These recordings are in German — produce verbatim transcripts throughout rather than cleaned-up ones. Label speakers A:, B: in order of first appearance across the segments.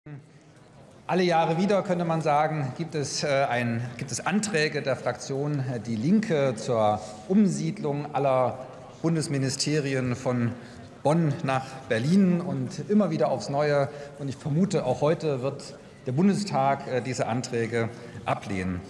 A: Alle Jahre wieder, könnte man sagen, gibt es, äh, ein, gibt es Anträge der Fraktion äh, Die Linke zur Umsiedlung aller Bundesministerien von Bonn nach Berlin und immer wieder aufs Neue. Und ich vermute, auch heute wird der Bundestag äh, diese Anträge ablehnen.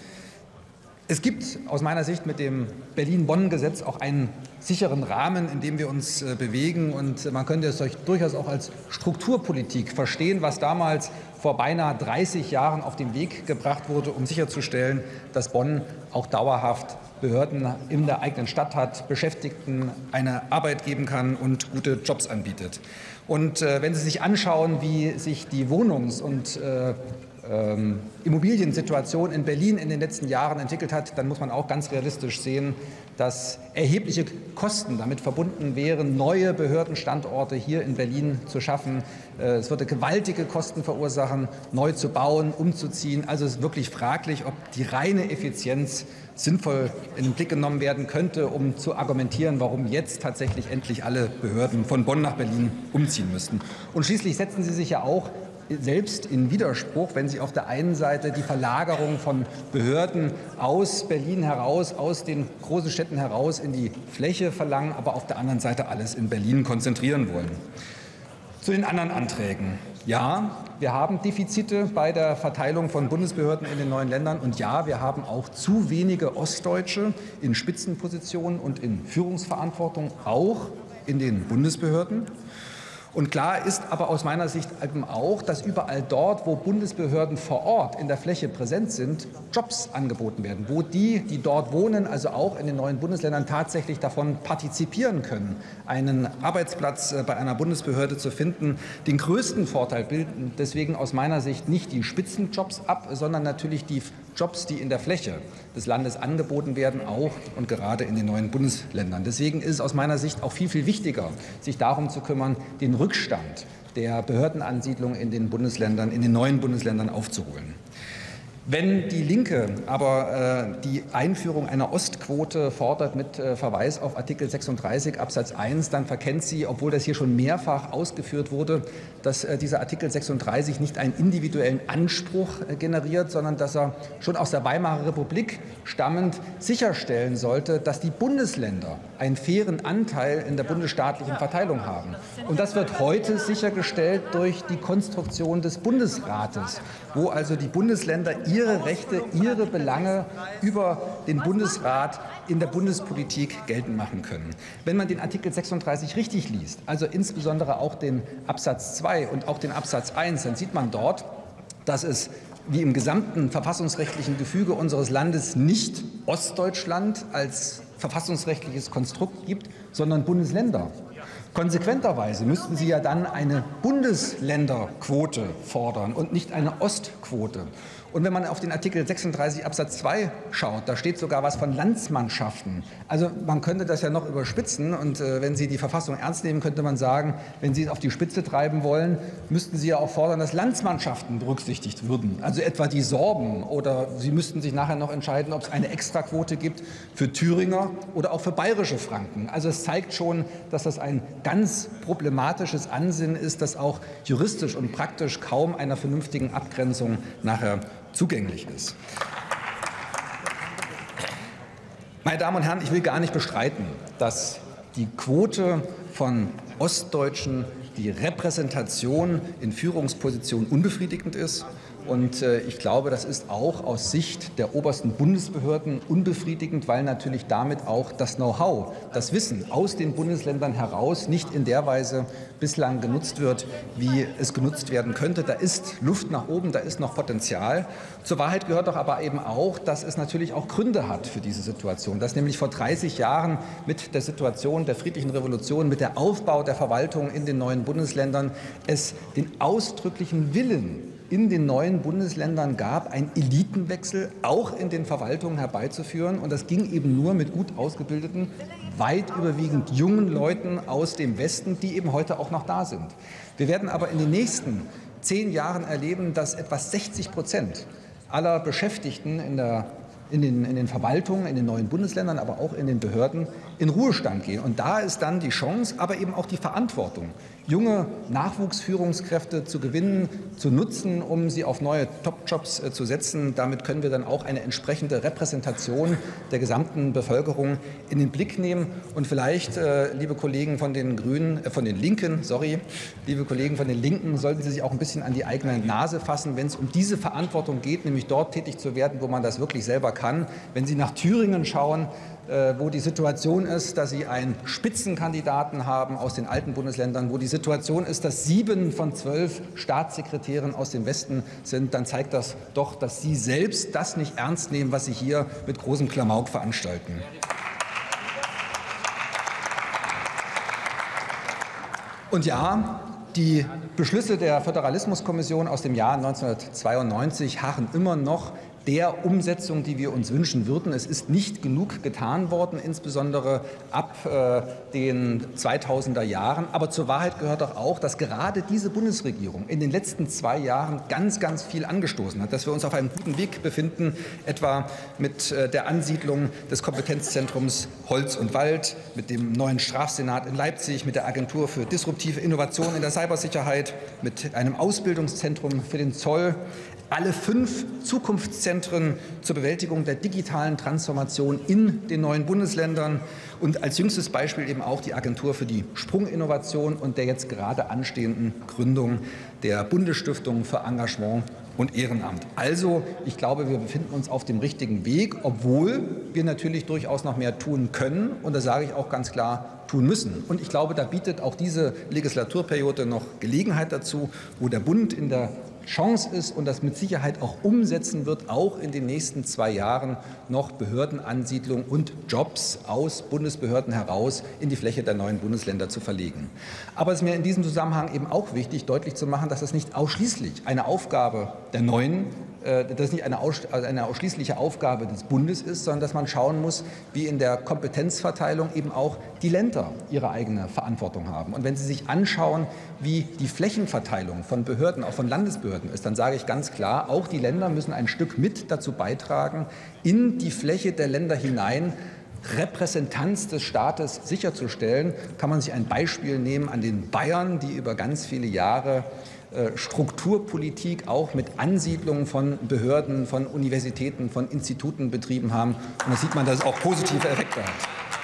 A: Es gibt aus meiner Sicht mit dem Berlin-Bonn-Gesetz auch einen sicheren Rahmen, in dem wir uns bewegen. Und man könnte es durchaus auch als Strukturpolitik verstehen, was damals vor beinahe dreißig Jahren auf den Weg gebracht wurde, um sicherzustellen, dass Bonn auch dauerhaft Behörden in der eigenen Stadt hat, Beschäftigten eine Arbeit geben kann und gute Jobs anbietet. Und äh, wenn Sie sich anschauen, wie sich die Wohnungs- und äh, Ähm, Immobiliensituation in Berlin in den letzten Jahren entwickelt hat, dann muss man auch ganz realistisch sehen, dass erhebliche Kosten damit verbunden wären, neue Behördenstandorte hier in Berlin zu schaffen. Es würde gewaltige Kosten verursachen, neu zu bauen, umzuziehen. Also es ist wirklich fraglich, ob die reine Effizienz sinnvoll in den Blick genommen werden könnte, um zu argumentieren, warum jetzt tatsächlich endlich alle Behörden von Bonn nach Berlin umziehen müssten. Und schließlich setzen Sie sich ja auch selbst in Widerspruch, wenn Sie auf der einen Seite die Verlagerung von Behörden aus Berlin heraus, aus den großen Städten heraus in die Fläche verlangen, aber auf der anderen Seite alles in Berlin konzentrieren wollen. Zu den anderen Anträgen. Ja, wir haben Defizite bei der Verteilung von Bundesbehörden in den neuen Ländern. Und ja, wir haben auch zu wenige Ostdeutsche in Spitzenpositionen und in Führungsverantwortung, auch in den Bundesbehörden. Und klar ist aber aus meiner Sicht eben auch, dass überall dort, wo Bundesbehörden vor Ort in der Fläche präsent sind, Jobs angeboten werden, wo die, die dort wohnen, also auch in den neuen Bundesländern tatsächlich davon partizipieren können, einen Arbeitsplatz bei einer Bundesbehörde zu finden. Den größten Vorteil bilden deswegen aus meiner Sicht nicht die Spitzenjobs ab, sondern natürlich die Jobs, die in der Fläche des Landes angeboten werden, auch und gerade in den neuen Bundesländern. Deswegen ist es aus meiner Sicht auch viel, viel wichtiger, sich darum zu kümmern, den Rückstand der Behördenansiedlung in den Bundesländern, in den neuen Bundesländern aufzuholen. Wenn die Linke aber äh, die Einführung einer Ostquote fordert mit äh, Verweis auf Artikel sechsunddreißig Absatz eins, dann verkennt sie, obwohl das hier schon mehrfach ausgeführt wurde, dass äh, dieser Artikel sechsunddreißig nicht einen individuellen Anspruch äh, generiert, sondern dass er schon aus der Weimarer Republik stammend sicherstellen sollte, dass die Bundesländer einen fairen Anteil in der bundesstaatlichen Verteilung haben. Und das wird heute sichergestellt durch die Konstruktion des Bundesrates, wo also die Bundesländer ihre Rechte, ihre Belange über den Bundesrat in der Bundespolitik geltend machen können. Wenn man den Artikel sechsunddreißig richtig liest, also insbesondere auch den Absatz zwei und auch den Absatz eins, dann sieht man dort, dass es wie im gesamten verfassungsrechtlichen Gefüge unseres Landes nicht Ostdeutschland als verfassungsrechtliches Konstrukt gibt, sondern Bundesländer. Konsequenterweise müssten Sie ja dann eine Bundesländerquote fordern und nicht eine Ostquote. Und wenn man auf den Artikel sechsunddreißig Absatz zwei schaut, da steht sogar was von Landsmannschaften. Also man könnte das ja noch überspitzen. Und äh, wenn Sie die Verfassung ernst nehmen, könnte man sagen, wenn Sie es auf die Spitze treiben wollen, müssten Sie ja auch fordern, dass Landsmannschaften berücksichtigt würden. Also etwa die Sorben. Oder Sie müssten sich nachher noch entscheiden, ob es eine Extraquote gibt für Thüringer oder auch für bayerische Franken. Also es zeigt schon, dass das ein ganz problematisches Ansinnen ist, das auch juristisch und praktisch kaum einer vernünftigen Abgrenzung nachher zugänglich ist. Meine Damen und Herren, ich will gar nicht bestreiten, dass die Quote von Ostdeutschen, die Repräsentation in Führungspositionen unbefriedigend ist. Und ich glaube, das ist auch aus Sicht der obersten Bundesbehörden unbefriedigend, weil natürlich damit auch das Know-how, das Wissen aus den Bundesländern heraus nicht in der Weise bislang genutzt wird, wie es genutzt werden könnte. Da ist Luft nach oben, da ist noch Potenzial. Zur Wahrheit gehört doch aber eben auch, dass es natürlich auch Gründe hat für diese Situation. Dass nämlich vor dreißig Jahren mit der Situation der friedlichen Revolution, mit der Aufbau der Verwaltung in den neuen Bundesländern es den ausdrücklichen Willen in den neuen Bundesländern gab, einen Elitenwechsel auch in den Verwaltungen herbeizuführen. Und das ging eben nur mit gut ausgebildeten, weit überwiegend jungen Leuten aus dem Westen, die eben heute auch noch da sind. Wir werden aber in den nächsten zehn Jahren erleben, dass etwa sechzig Prozent aller Beschäftigten in der in den, in den Verwaltungen, in den neuen Bundesländern, aber auch in den Behörden in Ruhestand gehen. Und da ist dann die Chance, aber eben auch die Verantwortung, junge Nachwuchsführungskräfte zu gewinnen, zu nutzen, um sie auf neue Top-Jobs äh, zu setzen. Damit können wir dann auch eine entsprechende Repräsentation der gesamten Bevölkerung in den Blick nehmen. Und vielleicht, äh, liebe Kollegen von den Grünen, äh, von den Linken, sorry, liebe Kollegen von den Linken, sollten Sie sich auch ein bisschen an die eigene Nase fassen, wenn es um diese Verantwortung geht, nämlich dort tätig zu werden, wo man das wirklich selber kann. Wenn Sie nach Thüringen schauen, wo die Situation ist, dass Sie einen Spitzenkandidaten haben aus den alten Bundesländern, wo die Situation ist, dass sieben von zwölf Staatssekretären aus dem Westen sind, dann zeigt das doch, dass Sie selbst das nicht ernst nehmen, was Sie hier mit großem Klamauk veranstalten. Und ja, die Beschlüsse der Föderalismuskommission aus dem Jahr neunzehnhundertzweiundneunzig harren immer noch der Umsetzung, die wir uns wünschen würden. Es ist nicht genug getan worden, insbesondere ab äh, den zweitausender Jahren. Aber zur Wahrheit gehört doch auch, dass gerade diese Bundesregierung in den letzten zwei Jahren ganz, ganz viel angestoßen hat, dass wir uns auf einem guten Weg befinden, etwa mit äh, der Ansiedlung des Kompetenzzentrums Holz und Wald, mit dem neuen Strafsenat in Leipzig, mit der Agentur für disruptive Innovation in der Cybersicherheit, mit einem Ausbildungszentrum für den Zoll. Alle fünf Zukunftszentren zur Bewältigung der digitalen Transformation in den neuen Bundesländern und als jüngstes Beispiel eben auch die Agentur für die Sprunginnovation und der jetzt gerade anstehenden Gründung der Bundesstiftung für Engagement und Ehrenamt. Also, ich glaube, wir befinden uns auf dem richtigen Weg, obwohl wir natürlich durchaus noch mehr tun können. Und das sage ich auch ganz klar, tun müssen. Und ich glaube, da bietet auch diese Legislaturperiode noch Gelegenheit dazu, wo der Bund in der Chance ist und das mit Sicherheit auch umsetzen wird, auch in den nächsten zwei Jahren noch Behördenansiedlung und Jobs aus Bundesbehörden heraus in die Fläche der neuen Bundesländer zu verlegen. Aber es ist mir in diesem Zusammenhang eben auch wichtig, deutlich zu machen, dass es nicht ausschließlich eine Aufgabe der neuen dass es nicht eine, aus, eine ausschließliche Aufgabe des Bundes ist, sondern dass man schauen muss, wie in der Kompetenzverteilung eben auch die Länder ihre eigene Verantwortung haben. Und wenn Sie sich anschauen, wie die Flächenverteilung von Behörden, auch von Landesbehörden ist, dann sage ich ganz klar, auch die Länder müssen ein Stück mit dazu beitragen, in die Fläche der Länder hinein Repräsentanz des Staates sicherzustellen. Kann man sich ein Beispiel nehmen an den Bayern, die über ganz viele Jahre Strukturpolitik auch mit Ansiedlungen von Behörden, von Universitäten, von Instituten betrieben haben. Und da sieht man, dass es auch positive Effekte hat.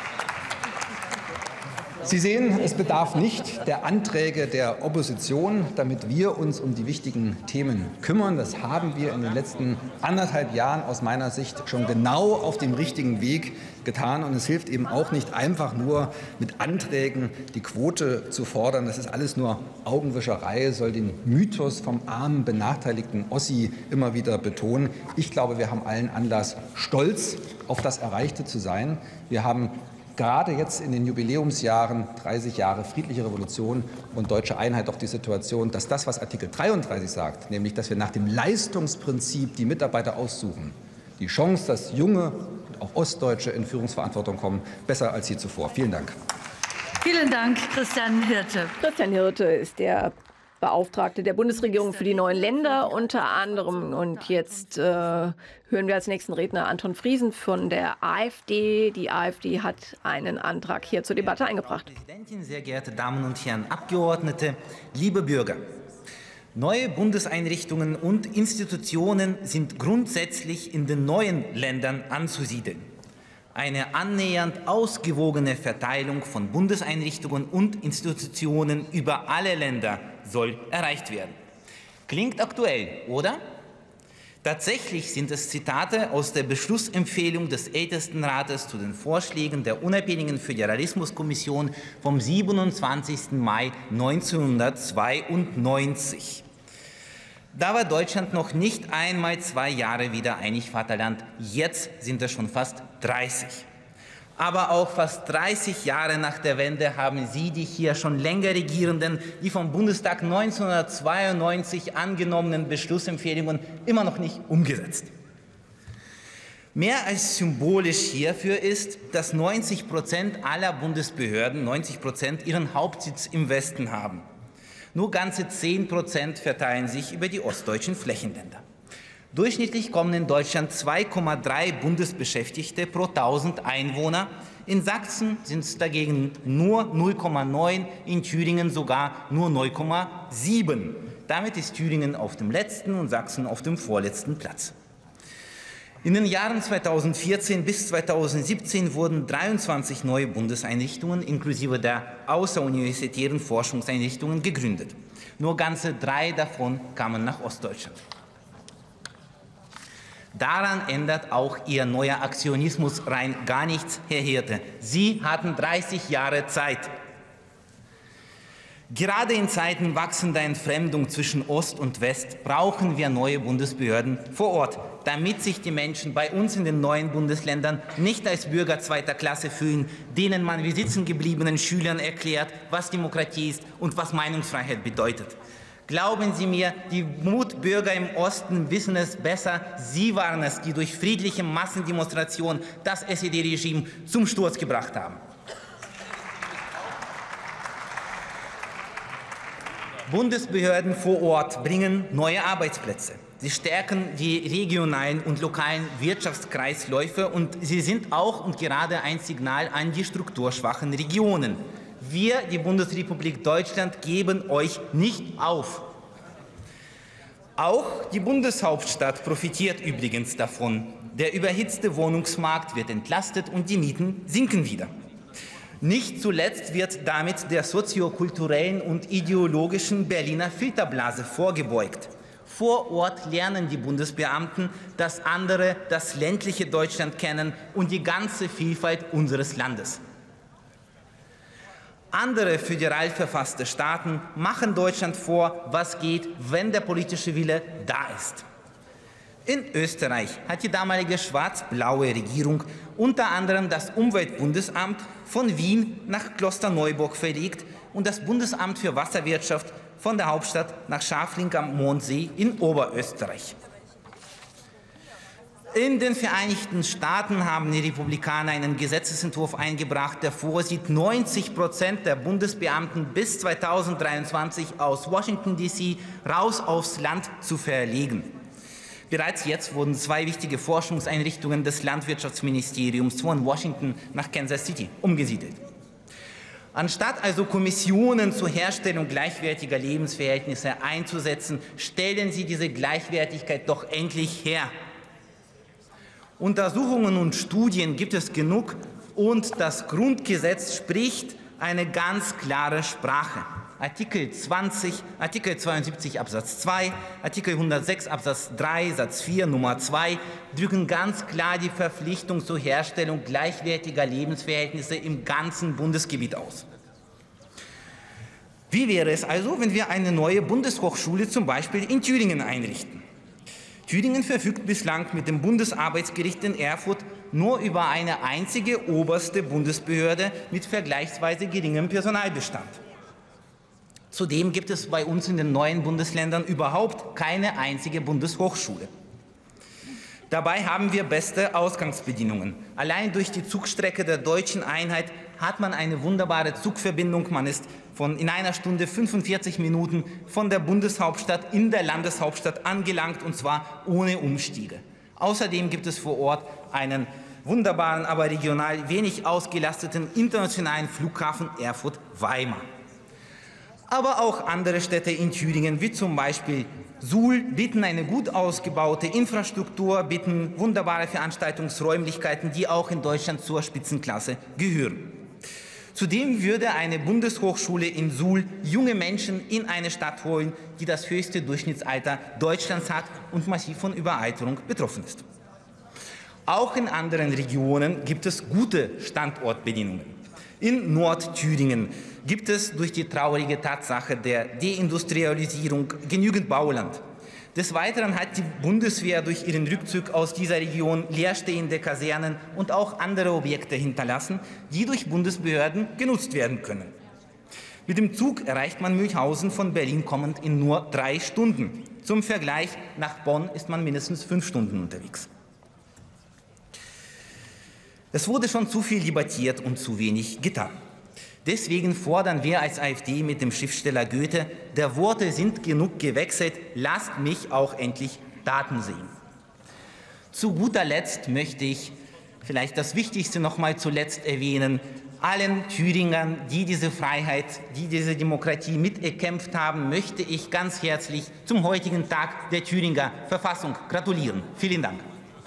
A: Sie sehen, es bedarf nicht der Anträge der Opposition, damit wir uns um die wichtigen Themen kümmern. Das haben wir in den letzten anderthalb Jahren aus meiner Sicht schon genau auf dem richtigen Weg getan. Und es hilft eben auch nicht einfach nur mit Anträgen die Quote zu fordern. Das ist alles nur Augenwischerei, soll den Mythos vom armen, benachteiligten Ossi immer wieder betonen. Ich glaube, wir haben allen Anlass, stolz auf das Erreichte zu sein. Wir haben gerade jetzt in den Jubiläumsjahren, dreißig Jahre friedliche Revolution und deutsche Einheit, auch die Situation, dass das, was Artikel dreiunddreißig sagt, nämlich, dass wir nach dem Leistungsprinzip die Mitarbeiter aussuchen, die Chance, dass junge und auch Ostdeutsche in Führungsverantwortung kommen, besser als je zuvor. Vielen Dank.
B: Vielen Dank, Christian Hirte.
C: Christian Hirte ist der Beauftragte der Bundesregierung für die neuen Länder unter anderem. Und jetzt äh, hören wir als nächsten Redner Anton Friesen von der AfD. Die AfD hat einen Antrag hier zur Debatte eingebracht.
D: Frau Präsidentin, sehr geehrte Damen und Herren Abgeordnete, liebe Bürger! Neue Bundeseinrichtungen und Institutionen sind grundsätzlich in den neuen Ländern anzusiedeln. Eine annähernd ausgewogene Verteilung von Bundeseinrichtungen und Institutionen über alle Länder soll erreicht werden. Klingt aktuell, oder? Tatsächlich sind es Zitate aus der Beschlussempfehlung des Ältestenrates zu den Vorschlägen der unabhängigen Föderalismuskommission vom siebenundzwanzigsten Mai neunzehnhundertzweiundneunzig. Da war Deutschland noch nicht einmal zwei Jahre wieder einig Vaterland. Jetzt sind es schon fast dreißig. Aber auch fast dreißig Jahre nach der Wende haben Sie, die hier schon länger Regierenden, die vom Bundestag neunzehnhundertzweiundneunzig angenommenen Beschlussempfehlungen immer noch nicht umgesetzt. Mehr als symbolisch hierfür ist, dass neunzig Prozent aller Bundesbehörden, neunzig Prozent ihren Hauptsitz im Westen haben. Nur ganze zehn Prozent verteilen sich über die ostdeutschen Flächenländer. Durchschnittlich kommen in Deutschland zwei Komma drei Bundesbeschäftigte pro tausend Einwohner. In Sachsen sind es dagegen nur null Komma neun, in Thüringen sogar nur null Komma sieben. Damit ist Thüringen auf dem letzten und Sachsen auf dem vorletzten Platz. In den Jahren zweitausendvierzehn bis zweitausendsiebzehn wurden dreiundzwanzig neue Bundeseinrichtungen inklusive der außeruniversitären Forschungseinrichtungen gegründet. Nur ganze drei davon kamen nach Ostdeutschland. Daran ändert auch Ihr neuer Aktionismus rein gar nichts, Herr Hirte. Sie hatten dreißig Jahre Zeit. Gerade in Zeiten wachsender Entfremdung zwischen Ost und West brauchen wir neue Bundesbehörden vor Ort, damit sich die Menschen bei uns in den neuen Bundesländern nicht als Bürger zweiter Klasse fühlen, denen man wie sitzengebliebenen Schülern erklärt, was Demokratie ist und was Meinungsfreiheit bedeutet. Glauben Sie mir, die Mutbürger im Osten wissen es besser. Sie waren es, die durch friedliche Massendemonstrationen das S E D-Regime zum Sturz gebracht haben. Bundesbehörden vor Ort bringen neue Arbeitsplätze. Sie stärken die regionalen und lokalen Wirtschaftskreisläufe und sie sind auch und gerade ein Signal an die strukturschwachen Regionen. Wir, die Bundesrepublik Deutschland, geben euch nicht auf. Auch die Bundeshauptstadt profitiert übrigens davon. Der überhitzte Wohnungsmarkt wird entlastet und die Mieten sinken wieder. Nicht zuletzt wird damit der soziokulturellen und ideologischen Berliner Filterblase vorgebeugt. Vor Ort lernen die Bundesbeamten, dass andere das ländliche Deutschland kennen und die ganze Vielfalt unseres Landes. Andere föderal verfasste Staaten machen Deutschland vor, was geht, wenn der politische Wille da ist. In Österreich hat die damalige schwarz-blaue Regierung unter anderem das Umweltbundesamt von Wien nach Klosterneuburg verlegt und das Bundesamt für Wasserwirtschaft von der Hauptstadt nach Schafling am Mondsee in Oberösterreich. In den Vereinigten Staaten haben die Republikaner einen Gesetzesentwurf eingebracht, der vorsieht, neunzig Prozent der Bundesbeamten bis zweitausenddreiundzwanzig aus Washington D C raus aufs Land zu verlegen. Bereits jetzt wurden zwei wichtige Forschungseinrichtungen des Landwirtschaftsministeriums von Washington nach Kansas City umgesiedelt. Anstatt also Kommissionen zur Herstellung gleichwertiger Lebensverhältnisse einzusetzen, stellen Sie diese Gleichwertigkeit doch endlich her. Untersuchungen und Studien gibt es genug und das Grundgesetz spricht eine ganz klare Sprache. Artikel zwanzig, Artikel zweiundsiebzig Absatz zwei, Artikel hundertsechs Absatz drei Satz vier Nummer zwei drücken ganz klar die Verpflichtung zur Herstellung gleichwertiger Lebensverhältnisse im ganzen Bundesgebiet aus. Wie wäre es also, wenn wir eine neue Bundeshochschule zum Beispiel in Thüringen einrichten? Thüringen verfügt bislang mit dem Bundesarbeitsgericht in Erfurt nur über eine einzige oberste Bundesbehörde mit vergleichsweise geringem Personalbestand. Zudem gibt es bei uns in den neuen Bundesländern überhaupt keine einzige Bundeshochschule. Dabei haben wir beste Ausgangsbedingungen. Allein durch die Zugstrecke der deutschen Einheit hat man eine wunderbare Zugverbindung. Man ist von in einer Stunde fünfundvierzig Minuten von der Bundeshauptstadt in der Landeshauptstadt angelangt, und zwar ohne Umstiege. Außerdem gibt es vor Ort einen wunderbaren, aber regional wenig ausgelasteten internationalen Flughafen Erfurt-Weimar. Aber auch andere Städte in Thüringen, wie zum Beispiel Suhl, bieten eine gut ausgebaute Infrastruktur, bieten wunderbare Veranstaltungsräumlichkeiten, die auch in Deutschland zur Spitzenklasse gehören. Zudem würde eine Bundeshochschule in Suhl junge Menschen in eine Stadt holen, die das höchste Durchschnittsalter Deutschlands hat und massiv von Überalterung betroffen ist. Auch in anderen Regionen gibt es gute Standortbedingungen. In Nordthüringen gibt es durch die traurige Tatsache der Deindustrialisierung genügend Bauland. Des Weiteren hat die Bundeswehr durch ihren Rückzug aus dieser Region leerstehende Kasernen und auch andere Objekte hinterlassen, die durch Bundesbehörden genutzt werden können. Mit dem Zug erreicht man Mülhausen von Berlin kommend in nur drei Stunden. Zum Vergleich, nach Bonn ist man mindestens fünf Stunden unterwegs. Es wurde schon zu viel debattiert und zu wenig getan. Deswegen fordern wir als AfD mit dem Schriftsteller Goethe, der Worte sind genug gewechselt, lasst mich auch endlich Daten sehen. Zu guter Letzt möchte ich vielleicht das Wichtigste noch mal zuletzt erwähnen: Allen Thüringern, die diese Freiheit, die diese Demokratie miterkämpft haben, möchte ich ganz herzlich zum heutigen Tag der Thüringer Verfassung gratulieren. Vielen Dank.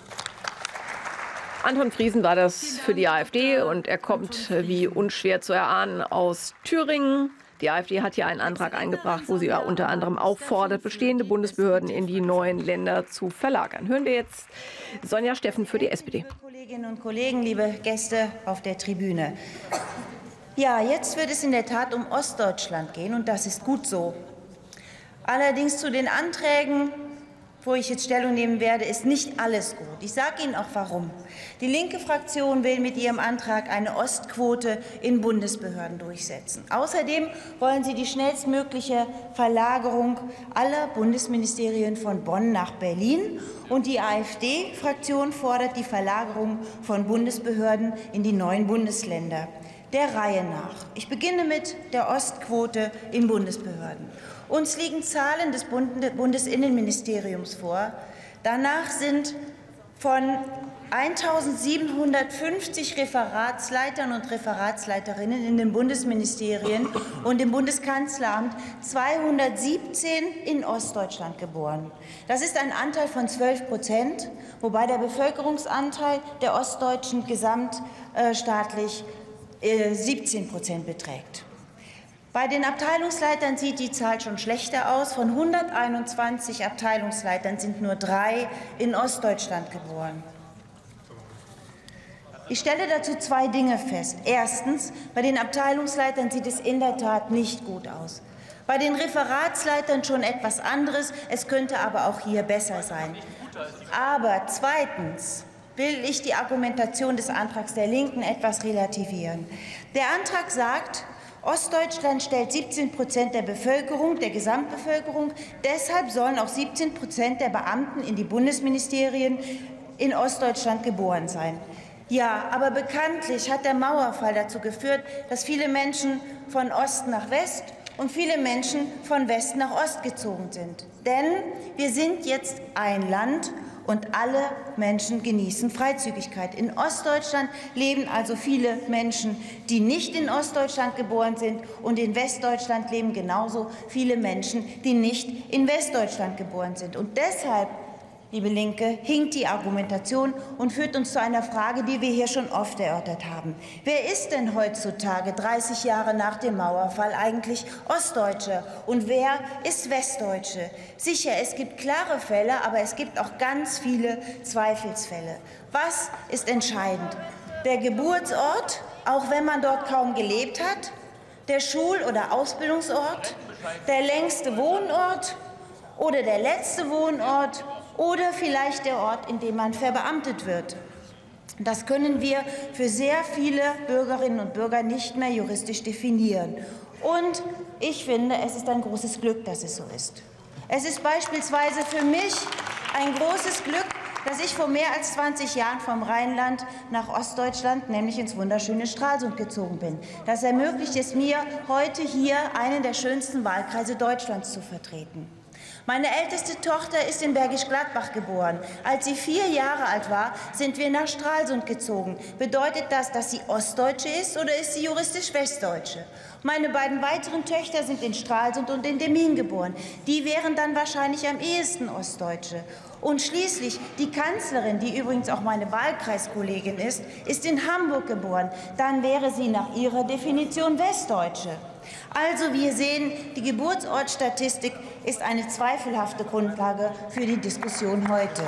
C: Anton Friesen war das für die AfD und er kommt, wie unschwer zu erahnen, aus Thüringen. Die AfD hat hier einen Antrag eingebracht, wo sie ja unter anderem auffordert, bestehende Bundesbehörden in die neuen Länder zu verlagern. Hören wir jetzt Sonja Steffen für die S P D.
E: Liebe Kolleginnen und Kollegen, liebe Gäste auf der Tribüne. Ja, jetzt wird es in der Tat um Ostdeutschland gehen, und das ist gut so. Allerdings zu den Anträgen, wo ich jetzt Stellung nehmen werde, ist nicht alles gut. Ich sage Ihnen auch warum. Die linke Fraktion will mit ihrem Antrag eine Ostquote in Bundesbehörden durchsetzen. Außerdem wollen sie die schnellstmögliche Verlagerung aller Bundesministerien von Bonn nach Berlin. Und die AfD-Fraktion fordert die Verlagerung von Bundesbehörden in die neuen Bundesländer. Der Reihe nach. Ich beginne mit der Ostquote in Bundesbehörden. Uns liegen Zahlen des Bundesinnenministeriums vor. Danach sind von eintausendsiebenhundertfünfzig Referatsleitern und Referatsleiterinnen in den Bundesministerien und im Bundeskanzleramt zweihundertsiebzehn in Ostdeutschland geboren. Das ist ein Anteil von zwölf Prozent, wobei der Bevölkerungsanteil der Ostdeutschen gesamtstaatlich siebzehn Prozent beträgt. Bei den Abteilungsleitern sieht die Zahl schon schlechter aus. Von hunderteinundzwanzig Abteilungsleitern sind nur drei in Ostdeutschland geboren. Ich stelle dazu zwei Dinge fest. Erstens, bei den Abteilungsleitern sieht es in der Tat nicht gut aus. Bei den Referatsleitern schon etwas anderes. Es könnte aber auch hier besser sein. Aber zweitens will ich die Argumentation des Antrags der Linken etwas relativieren. Der Antrag sagt, Ostdeutschland stellt siebzehn Prozent der Bevölkerung, der Gesamtbevölkerung. Deshalb sollen auch siebzehn Prozent der Beamten in die Bundesministerien in Ostdeutschland geboren sein. Ja, aber bekanntlich hat der Mauerfall dazu geführt, dass viele Menschen von Ost nach West und viele Menschen von West nach Ost gezogen sind. Denn wir sind jetzt ein Land, und alle Menschen genießen Freizügigkeit. In Ostdeutschland leben also viele Menschen, die nicht in Ostdeutschland geboren sind, und in Westdeutschland leben genauso viele Menschen, die nicht in Westdeutschland geboren sind. Und deshalb, liebe Linke, hinkt die Argumentation und führt uns zu einer Frage, die wir hier schon oft erörtert haben. Wer ist denn heutzutage, dreißig Jahre nach dem Mauerfall, eigentlich Ostdeutsche und wer ist Westdeutsche? Sicher, es gibt klare Fälle, aber es gibt auch ganz viele Zweifelsfälle. Was ist entscheidend? Der Geburtsort, auch wenn man dort kaum gelebt hat, der Schul- oder Ausbildungsort, der längste Wohnort oder der letzte Wohnort, oder vielleicht der Ort, in dem man verbeamtet wird. Das können wir für sehr viele Bürgerinnen und Bürger nicht mehr juristisch definieren. Und ich finde, es ist ein großes Glück, dass es so ist. Es ist beispielsweise für mich ein großes Glück, dass ich vor mehr als zwanzig Jahren vom Rheinland nach Ostdeutschland, nämlich ins wunderschöne Stralsund, gezogen bin. Das ermöglicht es mir, heute hier einen der schönsten Wahlkreise Deutschlands zu vertreten. Meine älteste Tochter ist in Bergisch Gladbach geboren. Als sie vier Jahre alt war, sind wir nach Stralsund gezogen. Bedeutet das, dass sie Ostdeutsche ist, oder ist sie juristisch Westdeutsche? Meine beiden weiteren Töchter sind in Stralsund und in Demmin geboren. Die wären dann wahrscheinlich am ehesten Ostdeutsche. Und schließlich die Kanzlerin, die übrigens auch meine Wahlkreiskollegin ist, ist in Hamburg geboren. Dann wäre sie nach ihrer Definition Westdeutsche. Also wir sehen, die Geburtsortstatistik ist eine zweifelhafte Grundlage für die Diskussion heute.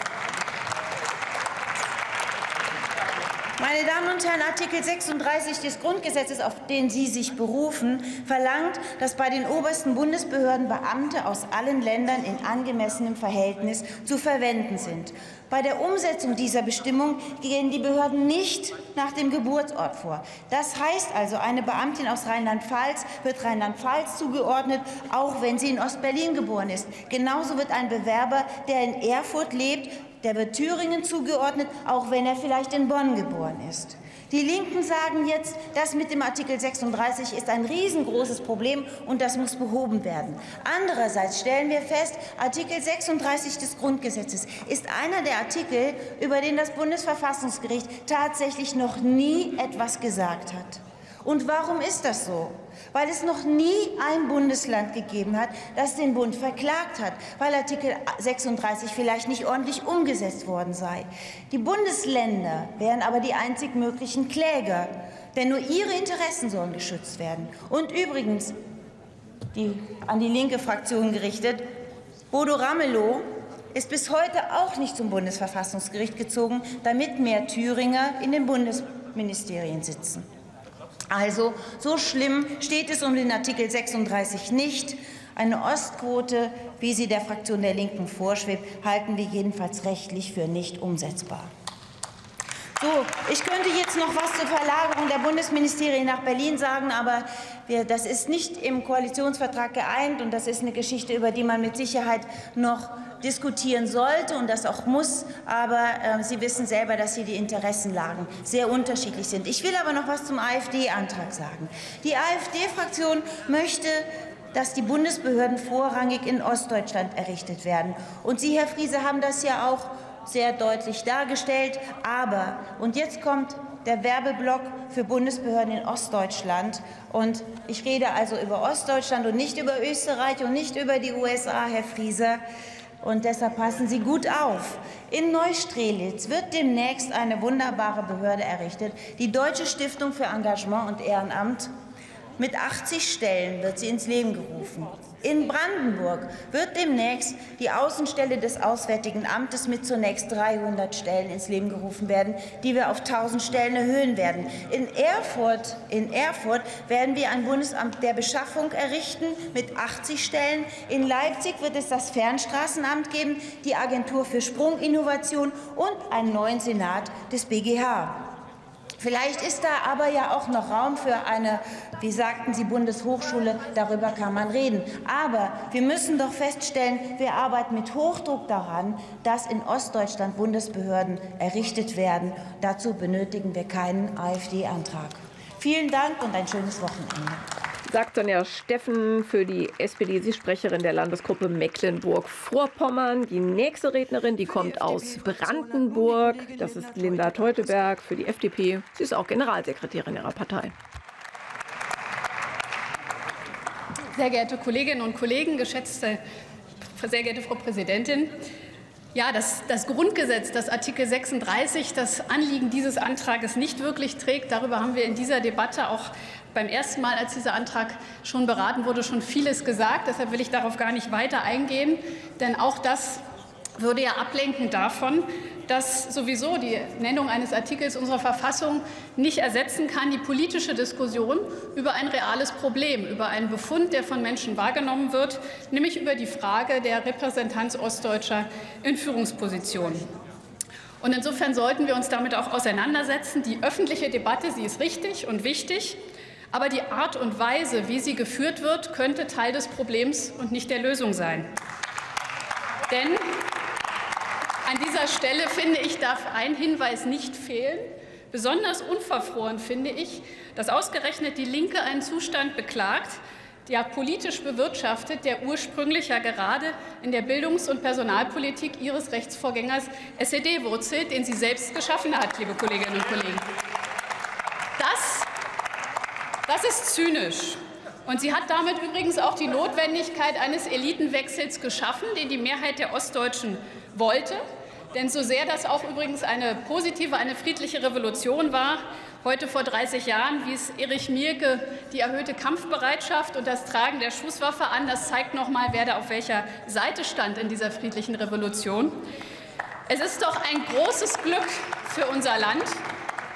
E: Meine Damen und Herren, Artikel sechsunddreißig des Grundgesetzes, auf den Sie sich berufen, verlangt, dass bei den obersten Bundesbehörden Beamte aus allen Ländern in angemessenem Verhältnis zu verwenden sind. Bei der Umsetzung dieser Bestimmung gehen die Behörden nicht nach dem Geburtsort vor. Das heißt also, eine Beamtin aus Rheinland-Pfalz wird Rheinland-Pfalz zugeordnet, auch wenn sie in Ost-Berlin geboren ist. Genauso wird ein Bewerber, der in Erfurt lebt, der wird Thüringen zugeordnet, auch wenn er vielleicht in Bonn geboren ist. Die Linken sagen jetzt, das mit dem Artikel sechsunddreißig ist ein riesengroßes Problem und das muss behoben werden. Andererseits stellen wir fest, Artikel sechsunddreißig des Grundgesetzes ist einer der Artikel, über den das Bundesverfassungsgericht tatsächlich noch nie etwas gesagt hat. Und warum ist das so? Weil es noch nie ein Bundesland gegeben hat, das den Bund verklagt hat, weil Artikel sechsunddreißig vielleicht nicht ordentlich umgesetzt worden sei. Die Bundesländer wären aber die einzig möglichen Kläger, denn nur ihre Interessen sollen geschützt werden. Und übrigens, die, an die linke Fraktion gerichtet, Bodo Ramelow ist bis heute auch nicht zum Bundesverfassungsgericht gezogen, damit mehr Thüringer in den Bundesministerien sitzen. Also, so schlimm steht es um den Artikel sechsunddreißig nicht. Eine Ostquote, wie sie der Fraktion der Linken vorschwebt, halten wir jedenfalls rechtlich für nicht umsetzbar. So, ich könnte jetzt noch was zur Verlagerung der Bundesministerien nach Berlin sagen, aber wir, das ist nicht im Koalitionsvertrag geeint, und das ist eine Geschichte, über die man mit Sicherheit noch diskutieren sollte und das auch muss. Aber äh, Sie wissen selber, dass hier die Interessenlagen sehr unterschiedlich sind. Ich will aber noch was zum AfD-Antrag sagen. Die AfD-Fraktion möchte, dass die Bundesbehörden vorrangig in Ostdeutschland errichtet werden. Und Sie, Herr Friese, haben das ja auch sehr deutlich dargestellt. Aber, und jetzt kommt der Werbeblock für Bundesbehörden in Ostdeutschland. Und ich rede also über Ostdeutschland und nicht über Österreich und nicht über die U S A, Herr Friese. Und deshalb passen Sie gut auf. In Neustrelitz wird demnächst eine wunderbare Behörde errichtet, die Deutsche Stiftung für Engagement und Ehrenamt. Mit achtzig Stellen wird sie ins Leben gerufen. In Brandenburg wird demnächst die Außenstelle des Auswärtigen Amtes mit zunächst dreihundert Stellen ins Leben gerufen werden, die wir auf tausend Stellen erhöhen werden. In Erfurt, in Erfurt werden wir ein Bundesamt der Beschaffung errichten mit achtzig Stellen. In Leipzig wird es das Fernstraßenamt geben, die Agentur für Sprunginnovation und einen neuen Senat des B G H. Vielleicht ist da aber ja auch noch Raum für eine, wie sagten Sie, Bundeshochschule. Darüber kann man reden. Aber wir müssen doch feststellen, wir arbeiten mit Hochdruck daran, dass in Ostdeutschland Bundesbehörden errichtet werden. Dazu benötigen wir keinen AfD-Antrag. Vielen Dank und ein schönes Wochenende.
C: Sagt Sonja Steffen für die S P D. Sie ist Sprecherin der Landesgruppe Mecklenburg-Vorpommern. Die nächste Rednerin, die kommt aus Brandenburg. Das ist Linda Teuteberg für die F D P. Sie ist auch Generalsekretärin ihrer Partei.
F: Sehr geehrte Kolleginnen und Kollegen, geschätzte, sehr geehrte Frau Präsidentin. Ja, das, das Grundgesetz, das Artikel sechsunddreißig, das Anliegen dieses Antrages nicht wirklich trägt. Darüber haben wir in dieser Debatte auch beim ersten Mal, als dieser Antrag schon beraten wurde, schon vieles gesagt. Deshalb will ich darauf gar nicht weiter eingehen. Denn auch das würde ja ablenken davon, dass sowieso die Nennung eines Artikels unserer Verfassung nicht ersetzen kann die politische Diskussion über ein reales Problem, über einen Befund, der von Menschen wahrgenommen wird, nämlich über die Frage der Repräsentanz Ostdeutscher in Führungspositionen. Und insofern sollten wir uns damit auch auseinandersetzen. Die öffentliche Debatte, sie ist richtig und wichtig, aber die Art und Weise, wie sie geführt wird, könnte Teil des Problems und nicht der Lösung sein. Denn an dieser Stelle, finde ich, darf ein Hinweis nicht fehlen. Besonders unverfroren finde ich, dass ausgerechnet die Linke einen Zustand beklagt, der politisch bewirtschaftet, der ursprünglich ja gerade in der Bildungs- und Personalpolitik ihres Rechtsvorgängers S E D wurzelt, den sie selbst geschaffen hat, liebe Kolleginnen und Kollegen. Das, das ist zynisch. Und sie hat damit übrigens auch die Notwendigkeit eines Elitenwechsels geschaffen, den die Mehrheit der Ostdeutschen wollte. Denn so sehr das auch übrigens eine positive, eine friedliche Revolution war, heute vor dreißig Jahren wies Erich Mielke die erhöhte Kampfbereitschaft und das Tragen der Schusswaffe an. Das zeigt noch mal, wer da auf welcher Seite stand in dieser friedlichen Revolution. Es ist doch ein großes Glück für unser Land,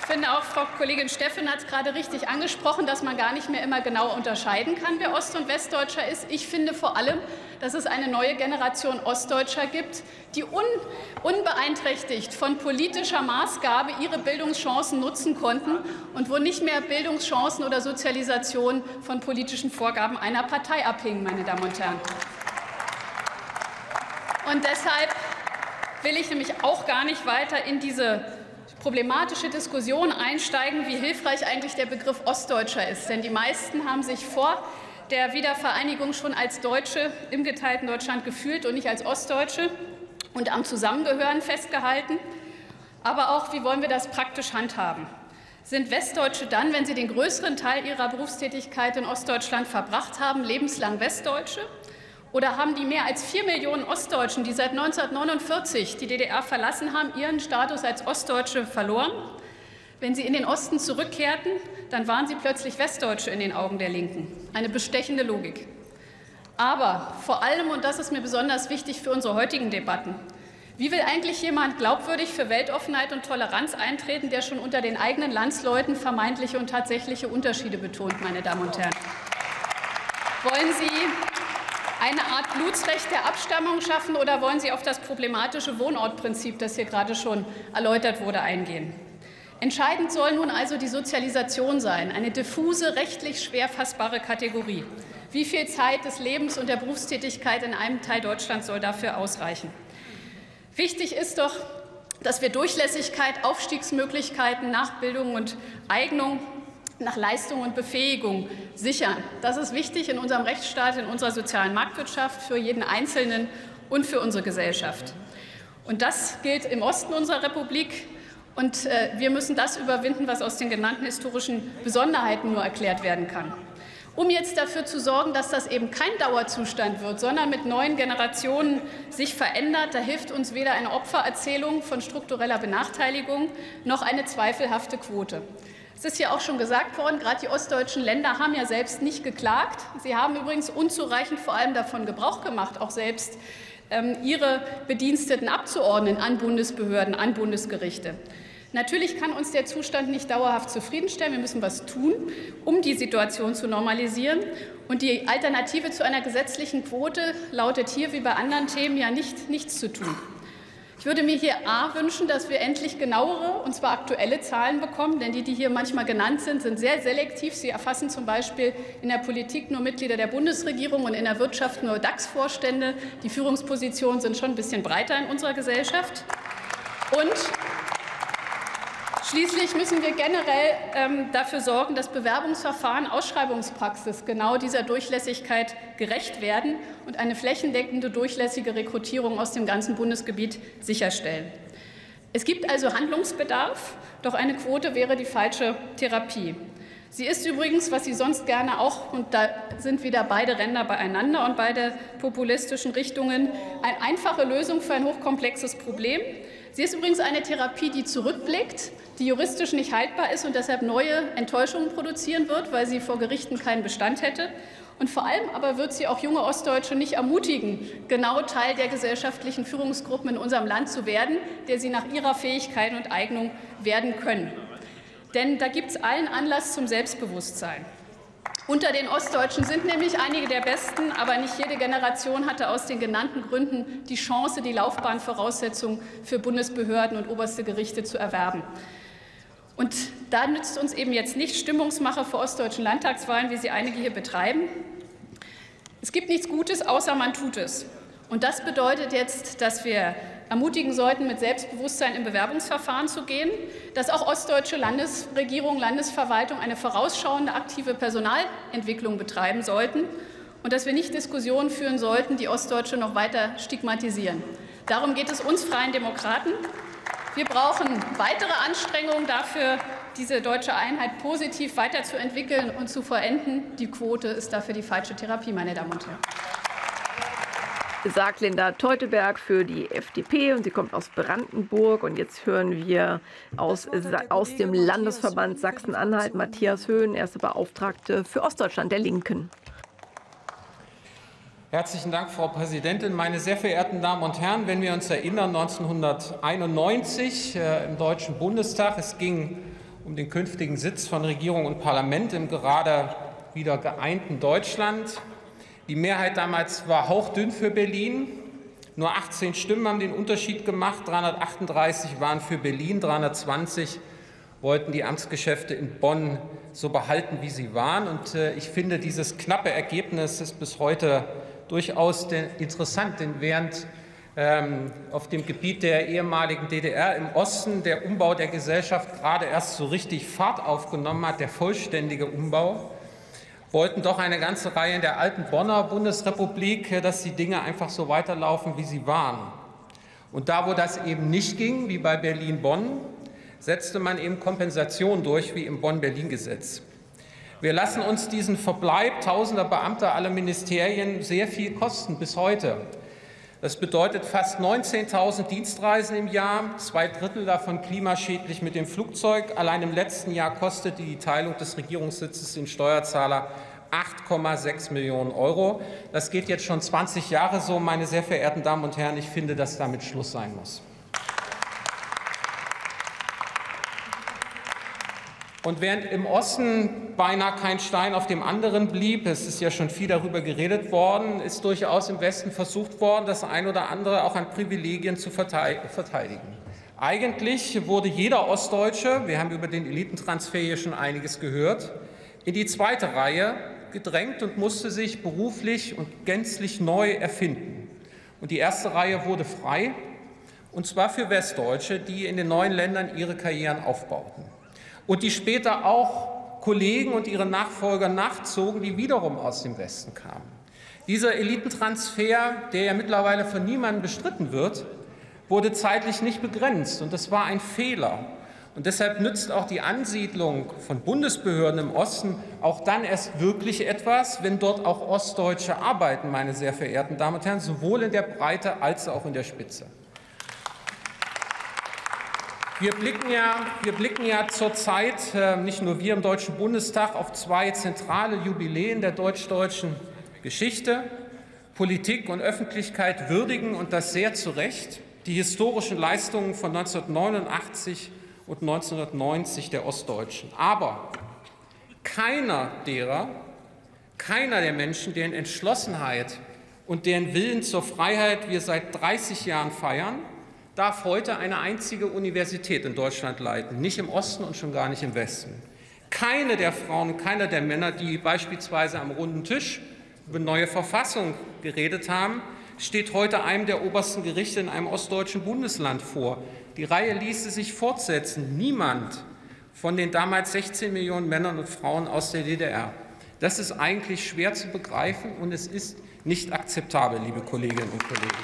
F: Ich finde auch, Frau Kollegin Steffen hat es gerade richtig angesprochen, dass man gar nicht mehr immer genau unterscheiden kann, wer Ost- und Westdeutscher ist. Ich finde vor allem, dass es eine neue Generation Ostdeutscher gibt, die un unbeeinträchtigt von politischer Maßgabe ihre Bildungschancen nutzen konnten und wo nicht mehr Bildungschancen oder Sozialisation von politischen Vorgaben einer Partei abhingen, meine Damen und Herren. Und deshalb will ich nämlich auch gar nicht weiter in diese problematische Diskussion einsteigen, wie hilfreich eigentlich der Begriff Ostdeutscher ist. Denn die meisten haben sich vor der Wiedervereinigung schon als Deutsche im geteilten Deutschland gefühlt und nicht als Ostdeutsche und am Zusammengehören festgehalten. Aber auch, wie wollen wir das praktisch handhaben? Sind Westdeutsche dann, wenn sie den größeren Teil ihrer Berufstätigkeit in Ostdeutschland verbracht haben, lebenslang Westdeutsche? Oder haben die mehr als vier Millionen Ostdeutschen, die seit neunzehnhundertneunundvierzig die D D R verlassen haben, ihren Status als Ostdeutsche verloren? Wenn sie in den Osten zurückkehrten, dann waren sie plötzlich Westdeutsche in den Augen der Linken. Eine bestechende Logik. Aber vor allem, und das ist mir besonders wichtig für unsere heutigen Debatten, wie will eigentlich jemand glaubwürdig für Weltoffenheit und Toleranz eintreten, der schon unter den eigenen Landsleuten vermeintliche und tatsächliche Unterschiede betont, meine Damen und Herren? Wollen Sie eine Art Blutsrecht der Abstammung schaffen oder wollen Sie auf das problematische Wohnortprinzip, das hier gerade schon erläutert wurde, eingehen? Entscheidend soll nun also die Sozialisation sein, eine diffuse, rechtlich schwer fassbare Kategorie. Wie viel Zeit des Lebens und der Berufstätigkeit in einem Teil Deutschlands soll dafür ausreichen? Wichtig ist doch, dass wir Durchlässigkeit, Aufstiegsmöglichkeiten, Nachbildung und Eignung nach Leistung und Befähigung sichern. Das ist wichtig in unserem Rechtsstaat, in unserer sozialen Marktwirtschaft, für jeden Einzelnen und für unsere Gesellschaft. Und das gilt im Osten unserer Republik. Und äh, wir müssen das überwinden, was aus den genannten historischen Besonderheiten nur erklärt werden kann. Um jetzt dafür zu sorgen, dass das eben kein Dauerzustand wird, sondern mit neuen Generationen sich verändert, da hilft uns weder eine Opfererzählung von struktureller Benachteiligung noch eine zweifelhafte Quote. Es ist ja auch schon gesagt worden, gerade die ostdeutschen Länder haben ja selbst nicht geklagt. Sie haben übrigens unzureichend vor allem davon Gebrauch gemacht, auch selbst ähm, ihre Bediensteten abzuordnen an Bundesbehörden, an Bundesgerichte. Natürlich kann uns der Zustand nicht dauerhaft zufriedenstellen. Wir müssen was tun, um die Situation zu normalisieren. Und die Alternative zu einer gesetzlichen Quote lautet hier wie bei anderen Themen ja nicht, nichts zu tun. Ich würde mir hier A wünschen, dass wir endlich genauere, und zwar aktuelle Zahlen bekommen, denn die, die hier manchmal genannt sind, sind sehr selektiv. Sie erfassen zum Beispiel in der Politik nur Mitglieder der Bundesregierung und in der Wirtschaft nur DAX-Vorstände. Die Führungspositionen sind schon ein bisschen breiter in unserer Gesellschaft. Und schließlich müssen wir generell ähm, dafür sorgen, dass Bewerbungsverfahren, Ausschreibungspraxis genau dieser Durchlässigkeit gerecht werden und eine flächendeckende, durchlässige Rekrutierung aus dem ganzen Bundesgebiet sicherstellen. Es gibt also Handlungsbedarf, doch eine Quote wäre die falsche Therapie. Sie ist übrigens, was Sie sonst gerne auch, und da sind wieder beide Ränder beieinander und beide populistischen Richtungen, eine einfache Lösung für ein hochkomplexes Problem. Sie ist übrigens eine Therapie, die zurückblickt, die juristisch nicht haltbar ist und deshalb neue Enttäuschungen produzieren wird, weil sie vor Gerichten keinen Bestand hätte. Und vor allem aber wird sie auch junge Ostdeutsche nicht ermutigen, genau Teil der gesellschaftlichen Führungsgruppen in unserem Land zu werden, der sie nach ihrer Fähigkeit und Eignung werden können. Denn da gibt es allen Anlass zum Selbstbewusstsein. Unter den Ostdeutschen sind nämlich einige der Besten, aber nicht jede Generation hatte aus den genannten Gründen die Chance, die Laufbahnvoraussetzung für Bundesbehörden und oberste Gerichte zu erwerben. Und da nützt uns eben jetzt nicht Stimmungsmache vor ostdeutschen Landtagswahlen, wie sie einige hier betreiben. Es gibt nichts Gutes, außer man tut es. Und das bedeutet jetzt, dass wir ermutigen sollten, mit Selbstbewusstsein in Bewerbungsverfahren zu gehen, dass auch ostdeutsche Landesregierung, Landesverwaltung eine vorausschauende, aktive Personalentwicklung betreiben sollten und dass wir nicht Diskussionen führen sollten, die Ostdeutsche noch weiter stigmatisieren. Darum geht es uns Freien Demokraten. Wir brauchen weitere Anstrengungen dafür, diese deutsche Einheit positiv weiterzuentwickeln und zu vollenden. Die Quote ist dafür die falsche Therapie, meine Damen und Herren.
C: Sagt Linda Teuteberg für die F D P und sie kommt aus Brandenburg. Und jetzt hören wir aus, aus dem Landesverband Sachsen-Anhalt Matthias Höhn, erste Beauftragte für Ostdeutschland der Linken.
G: Herzlichen Dank, Frau Präsidentin. Meine sehr verehrten Damen und Herren, wenn wir uns erinnern, neunzehnhunderteinundneunzig äh, im Deutschen Bundestag, es ging um den künftigen Sitz von Regierung und Parlament im gerade wieder geeinten Deutschland. Die Mehrheit damals war hauchdünn für Berlin. Nur achtzehn Stimmen haben den Unterschied gemacht. dreihundertachtunddreißig waren für Berlin, dreihundertzwanzig wollten die Amtsgeschäfte in Bonn so behalten, wie sie waren. Und äh, ich finde, dieses knappe Ergebnis ist bis heute durchaus interessant, denn während ähm, auf dem Gebiet der ehemaligen D D R im Osten der Umbau der Gesellschaft gerade erst so richtig Fahrt aufgenommen hat, der vollständige Umbau, wollten doch eine ganze Reihe in der alten Bonner Bundesrepublik, dass die Dinge einfach so weiterlaufen, wie sie waren. Und da, wo das eben nicht ging, wie bei Berlin-Bonn, setzte man eben Kompensation durch, wie im Bonn-Berlin-Gesetz. Wir lassen uns diesen Verbleib tausender Beamter aller Ministerien sehr viel kosten bis heute. Das bedeutet fast neunzehntausend Dienstreisen im Jahr, zwei Drittel davon klimaschädlich mit dem Flugzeug. Allein im letzten Jahr kostete die Teilung des Regierungssitzes den Steuerzahler acht Komma sechs Millionen Euro. Das geht jetzt schon zwanzig Jahre so, meine sehr verehrten Damen und Herren. Ich finde, dass damit Schluss sein muss. Und während im Osten beinahe kein Stein auf dem anderen blieb, es ist ja schon viel darüber geredet worden, ist durchaus im Westen versucht worden, das ein oder andere auch an Privilegien zu verteidigen. Eigentlich wurde jeder Ostdeutsche, wir haben über den Elitentransfer hier schon einiges gehört, in die zweite Reihe gedrängt und musste sich beruflich und gänzlich neu erfinden. Und die erste Reihe wurde frei, und zwar für Westdeutsche, die in den neuen Ländern ihre Karrieren aufbauten. Und die später auch Kollegen und ihre Nachfolger nachzogen, die wiederum aus dem Westen kamen. Dieser Elitentransfer, der ja mittlerweile von niemandem bestritten wird, wurde zeitlich nicht begrenzt, und das war ein Fehler. Und deshalb nützt auch die Ansiedlung von Bundesbehörden im Osten auch dann erst wirklich etwas, wenn dort auch Ostdeutsche arbeiten, meine sehr verehrten Damen und Herren, sowohl in der Breite als auch in der Spitze. Wir blicken ja, wir blicken ja zurzeit, nicht nur wir im Deutschen Bundestag, auf zwei zentrale Jubiläen der deutsch-deutschen Geschichte. Politik und Öffentlichkeit würdigen, und das sehr zu Recht, die historischen Leistungen von neunzehnhundertneunundachtzig und neunzehnhundertneunzig der Ostdeutschen. Aber keiner derer, keiner der Menschen, deren Entschlossenheit und deren Willen zur Freiheit wir seit dreißig Jahren feiern, darf heute eine einzige Universität in Deutschland leiten, nicht im Osten und schon gar nicht im Westen. Keine der Frauen, keiner der Männer, die beispielsweise am runden Tisch über neue Verfassung geredet haben, steht heute einem der obersten Gerichte in einem ostdeutschen Bundesland vor. Die Reihe ließe sich fortsetzen. Niemand von den damals sechzehn Millionen Männern und Frauen aus der D D R. Das ist eigentlich schwer zu begreifen, und es ist nicht akzeptabel, liebe Kolleginnen und Kollegen.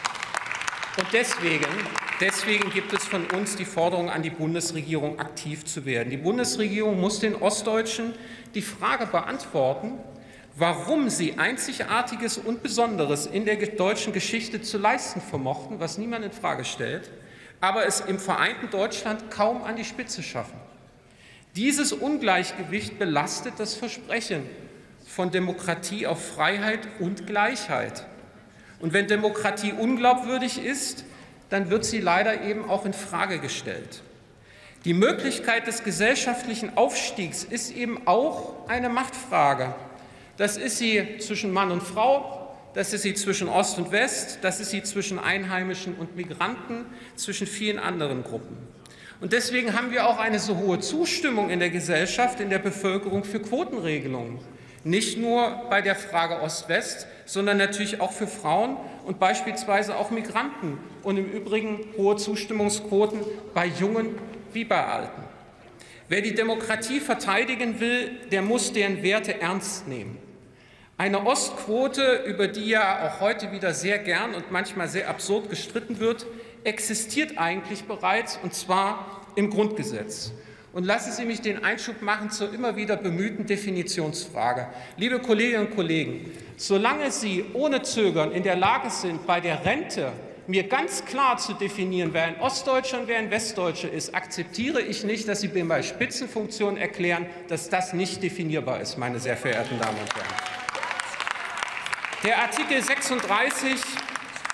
G: Und deswegen, deswegen gibt es von uns die Forderung an die Bundesregierung, aktiv zu werden. Die Bundesregierung muss den Ostdeutschen die Frage beantworten, warum sie Einzigartiges und Besonderes in der deutschen Geschichte zu leisten vermochten, was niemand in Frage stellt, aber es im vereinten Deutschland kaum an die Spitze schaffen. Dieses Ungleichgewicht belastet das Versprechen von Demokratie auf Freiheit und Gleichheit. Und wenn Demokratie unglaubwürdig ist, dann wird sie leider eben auch in Frage gestellt. Die Möglichkeit des gesellschaftlichen Aufstiegs ist eben auch eine Machtfrage. Das ist sie zwischen Mann und Frau, das ist sie zwischen Ost und West, das ist sie zwischen Einheimischen und Migranten, zwischen vielen anderen Gruppen. Und deswegen haben wir auch eine so hohe Zustimmung in der Gesellschaft, in der Bevölkerung für Quotenregelungen. Nicht nur bei der Frage Ost-West, sondern natürlich auch für Frauen und beispielsweise auch Migranten. Und im Übrigen hohe Zustimmungsquoten bei Jungen wie bei Alten. Wer die Demokratie verteidigen will, der muss deren Werte ernst nehmen. Eine Ostquote, über die ja auch heute wieder sehr gern und manchmal sehr absurd gestritten wird, existiert eigentlich bereits, und zwar im Grundgesetz. Und lassen Sie mich den Einschub machen zur immer wieder bemühten Definitionsfrage. Liebe Kolleginnen und Kollegen, solange Sie ohne Zögern in der Lage sind, bei der Rente mir ganz klar zu definieren, wer ein Ostdeutscher und wer ein Westdeutscher ist, akzeptiere ich nicht, dass Sie mir bei Spitzenfunktionen erklären, dass das nicht definierbar ist, meine sehr verehrten Damen und Herren. Der Artikel sechsunddreißig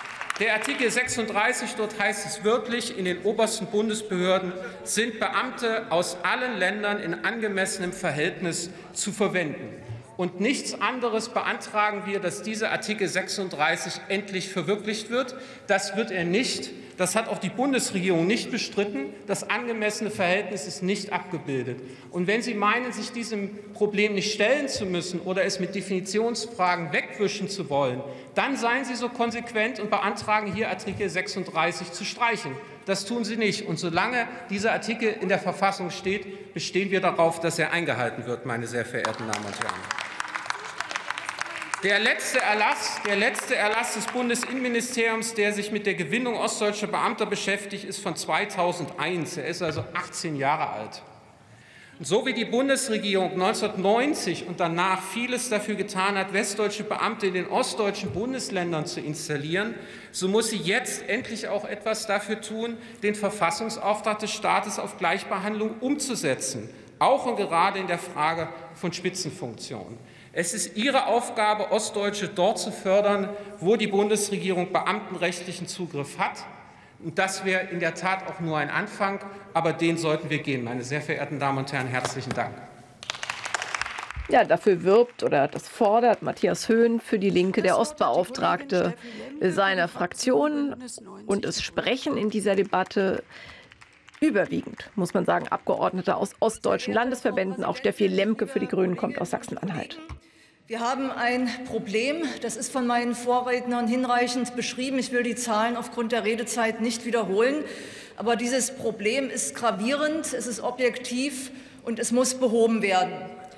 G: Der Artikel sechsunddreißig, dort heißt es wörtlich, in den obersten Bundesbehörden sind Beamte aus allen Ländern in angemessenem Verhältnis zu verwenden. Und nichts anderes beantragen wir, dass dieser Artikel sechsunddreißig endlich verwirklicht wird. Das wird er nicht. Das hat auch die Bundesregierung nicht bestritten. Das angemessene Verhältnis ist nicht abgebildet. Und wenn Sie meinen, sich diesem Problem nicht stellen zu müssen oder es mit Definitionsfragen wegwischen zu wollen, dann seien Sie so konsequent und beantragen, hier Artikel sechsunddreißig zu streichen. Das tun Sie nicht. Und solange dieser Artikel in der Verfassung steht, bestehen wir darauf, dass er eingehalten wird, meine sehr verehrten Damen und Herren. Der letzte Erlass, der letzte Erlass des Bundesinnenministeriums, der sich mit der Gewinnung ostdeutscher Beamter beschäftigt, ist von zweitausendeins. Er ist also achtzehn Jahre alt. Und so wie die Bundesregierung neunzehnhundertneunzig und danach vieles dafür getan hat, westdeutsche Beamte in den ostdeutschen Bundesländern zu installieren, so muss sie jetzt endlich auch etwas dafür tun, den Verfassungsauftrag des Staates auf Gleichbehandlung umzusetzen, auch und gerade in der Frage von Spitzenfunktionen. Es ist Ihre Aufgabe, Ostdeutsche dort zu fördern, wo die Bundesregierung beamtenrechtlichen Zugriff hat. Und das wäre in der Tat auch nur ein Anfang, aber den sollten wir gehen. Meine sehr verehrten Damen und Herren, herzlichen Dank.
C: Ja, dafür wirbt oder das fordert Matthias Höhn für die Linke, der Ostbeauftragte seiner Fraktion. Und es sprechen in dieser Debatte überwiegend, muss man sagen, Abgeordnete aus ostdeutschen Landesverbänden. Auch Steffi Lemke für die Grünen kommt aus Sachsen-Anhalt.
H: Wir haben ein Problem, das ist von meinen Vorrednern hinreichend beschrieben. Ich will die Zahlen aufgrund der Redezeit nicht wiederholen. Aber dieses Problem ist gravierend, es ist objektiv und es muss behoben werden.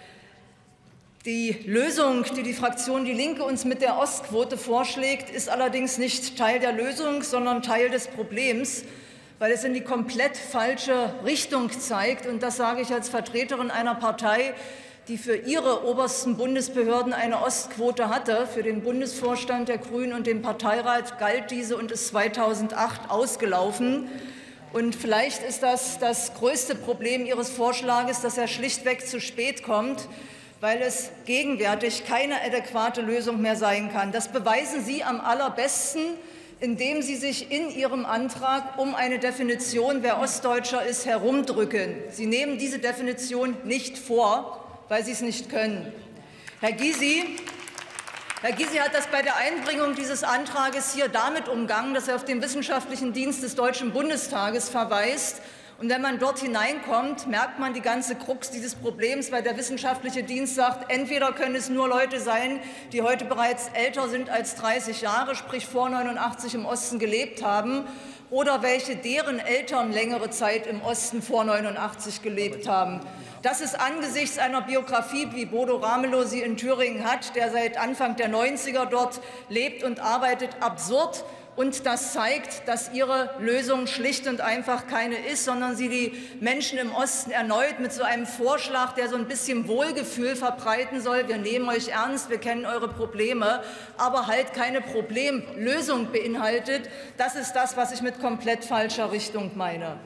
H: Die Lösung, die die Fraktion Die Linke uns mit der Ostquote vorschlägt, ist allerdings nicht Teil der Lösung, sondern Teil des Problems, weil es in die komplett falsche Richtung zeigt. Und das sage ich als Vertreterin einer Partei, die für ihre obersten Bundesbehörden eine Ostquote hatte. Für den Bundesvorstand der Grünen und den Parteirat galt diese und ist zweitausendacht ausgelaufen. Und vielleicht ist das das größte Problem Ihres Vorschlages, dass er schlichtweg zu spät kommt, weil es gegenwärtig keine adäquate Lösung mehr sein kann. Das beweisen Sie am allerbesten, indem Sie sich in Ihrem Antrag um eine Definition, wer Ostdeutscher ist, herumdrücken. Sie nehmen diese Definition nicht vor, weil Sie es nicht können. Herr Gysi, Herr Gysi hat das bei der Einbringung dieses Antrags hier damit umgangen, dass er auf den Wissenschaftlichen Dienst des Deutschen Bundestages verweist. Und wenn man dort hineinkommt, merkt man die ganze Krux dieses Problems, weil der wissenschaftliche Dienst sagt, entweder können es nur Leute sein, die heute bereits älter sind als dreißig Jahre, sprich vor neunundachtzig im Osten gelebt haben, oder welche deren Eltern längere Zeit im Osten vor neunundachtzig gelebt haben. Das ist angesichts einer Biografie, wie Bodo Ramelow sie in Thüringen hat, der seit Anfang der neunziger dort lebt und arbeitet, absurd. Und das zeigt, dass Ihre Lösung schlicht und einfach keine ist, sondern Sie die Menschen im Osten erneut mit so einem Vorschlag, der so ein bisschen Wohlgefühl verbreiten soll. Wir nehmen euch ernst, wir kennen eure Probleme, aber halt keine Problemlösung beinhaltet. Das ist das, was ich mit komplett falscher Richtung meine.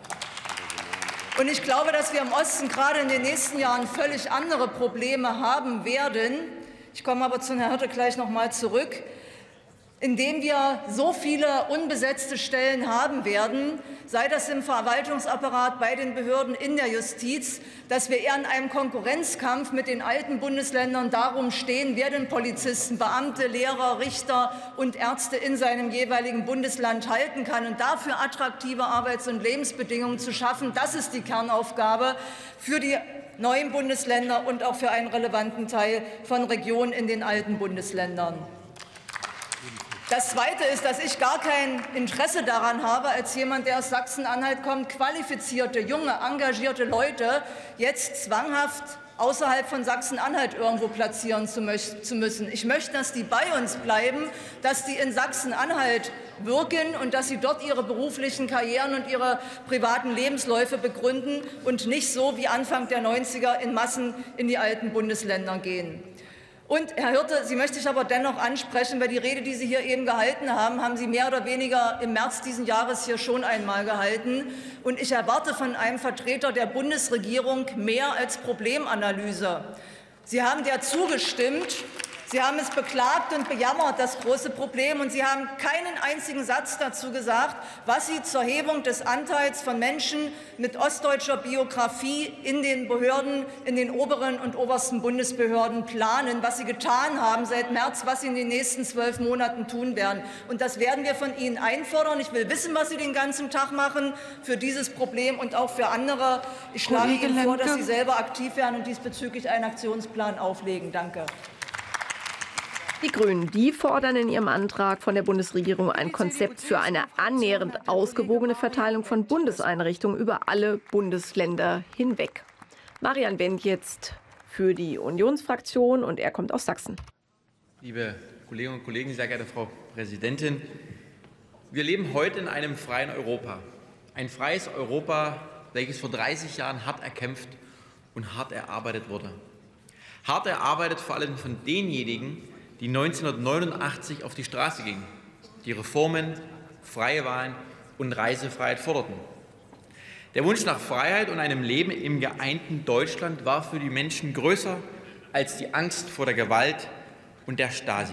H: Und ich glaube, dass wir im Osten gerade in den nächsten Jahren völlig andere Probleme haben werden. Ich komme aber zu Herrn Hirte gleich noch mal zurück. Indem wir so viele unbesetzte Stellen haben werden, sei das im Verwaltungsapparat, bei den Behörden, in der Justiz, dass wir eher in einem Konkurrenzkampf mit den alten Bundesländern darum stehen, wer den Polizisten, Beamte, Lehrer, Richter und Ärzte in seinem jeweiligen Bundesland halten kann. Und dafür attraktive Arbeits- und Lebensbedingungen zu schaffen, das ist die Kernaufgabe für die neuen Bundesländer und auch für einen relevanten Teil von Regionen in den alten Bundesländern. Das Zweite ist, dass ich gar kein Interesse daran habe, als jemand, der aus Sachsen-Anhalt kommt, qualifizierte, junge, engagierte Leute jetzt zwanghaft außerhalb von Sachsen-Anhalt irgendwo platzieren zu müssen. Ich möchte, dass die bei uns bleiben, dass die in Sachsen-Anhalt wirken und dass sie dort ihre beruflichen Karrieren und ihre privaten Lebensläufe begründen und nicht so wie Anfang der neunziger in Massen in die alten Bundesländer gehen. Und, Herr Hirte, Sie möchte ich aber dennoch ansprechen, weil die Rede, die Sie hier eben gehalten haben, haben Sie mehr oder weniger im März diesen Jahres hier schon einmal gehalten. Und ich erwarte von einem Vertreter der Bundesregierung mehr als Problemanalyse. Sie haben der zugestimmt, Sie haben es beklagt und bejammert, das große Problem, und Sie haben keinen einzigen Satz dazu gesagt, was Sie zur Hebung des Anteils von Menschen mit ostdeutscher Biografie in den Behörden, in den oberen und obersten Bundesbehörden planen, was Sie getan haben seit März, was Sie in den nächsten zwölf Monaten tun werden. Und das werden wir von Ihnen einfordern. Ich will wissen, was Sie den ganzen Tag machen für dieses Problem und auch für andere. Ich schlage Ihnen vor, dass Sie selber aktiv werden und diesbezüglich einen Aktionsplan auflegen. Danke.
C: Die Grünen, die fordern in ihrem Antrag von der Bundesregierung ein Konzept für eine annähernd ausgewogene Verteilung von Bundeseinrichtungen über alle Bundesländer hinweg. Marian Wendt jetzt für die Unionsfraktion, und er kommt aus Sachsen.
I: Liebe Kolleginnen und Kollegen, sehr geehrte Frau Präsidentin, wir leben heute in einem freien Europa. Ein freies Europa, welches vor dreißig Jahren hart erkämpft und hart erarbeitet wurde. Hart erarbeitet vor allem von denjenigen, die neunzehnhundertneunundachtzig auf die Straße gingen, die Reformen, freie Wahlen und Reisefreiheit forderten. Der Wunsch nach Freiheit und einem Leben im geeinten Deutschland war für die Menschen größer als die Angst vor der Gewalt und der Stasi.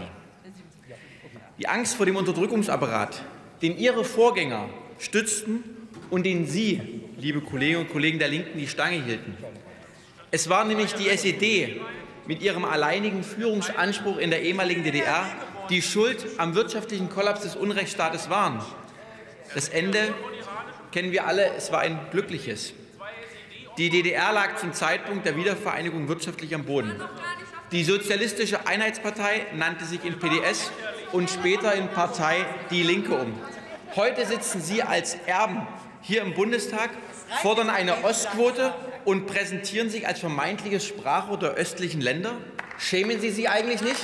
I: Die Angst vor dem Unterdrückungsapparat, den Ihre Vorgänger stützten und den Sie, liebe Kolleginnen und Kollegen der Linken, die Stange hielten. Es war nämlich die S E D, mit ihrem alleinigen Führungsanspruch in der ehemaligen D D R, die schuld am wirtschaftlichen Kollaps des Unrechtsstaates waren. Das Ende kennen wir alle, es war ein glückliches. Die D D R lag zum Zeitpunkt der Wiedervereinigung wirtschaftlich am Boden. Die Sozialistische Einheitspartei nannte sich in P D S und später in Partei Die Linke um. Heute sitzen Sie als Erben hier im Bundestag, fordern eine Ostquote und präsentieren sich als vermeintliches Sprachrohr der östlichen Länder. Schämen Sie sich eigentlich nicht?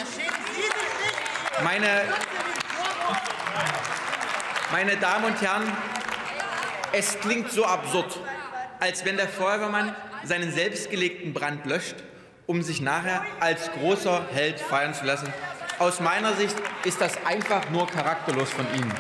I: Meine, meine Damen und Herren, es klingt so absurd, als wenn der Feuerwehrmann seinen selbstgelegten Brand löscht, um sich nachher als großer Held feiern zu lassen. Aus meiner Sicht ist das einfach nur charakterlos von Ihnen.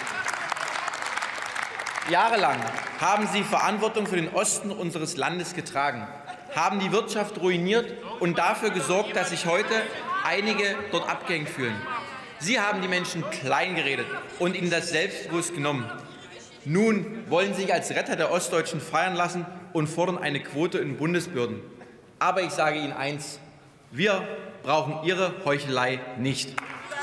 I: Jahrelang haben Sie Verantwortung für den Osten unseres Landes getragen, haben die Wirtschaft ruiniert und dafür gesorgt, dass sich heute einige dort abgehängt fühlen. Sie haben die Menschen kleingeredet und ihnen das Selbstbewusst genommen. Nun wollen Sie sich als Retter der Ostdeutschen feiern lassen und fordern eine Quote in Bundesbehörden. Aber ich sage Ihnen eins, wir brauchen Ihre Heuchelei nicht.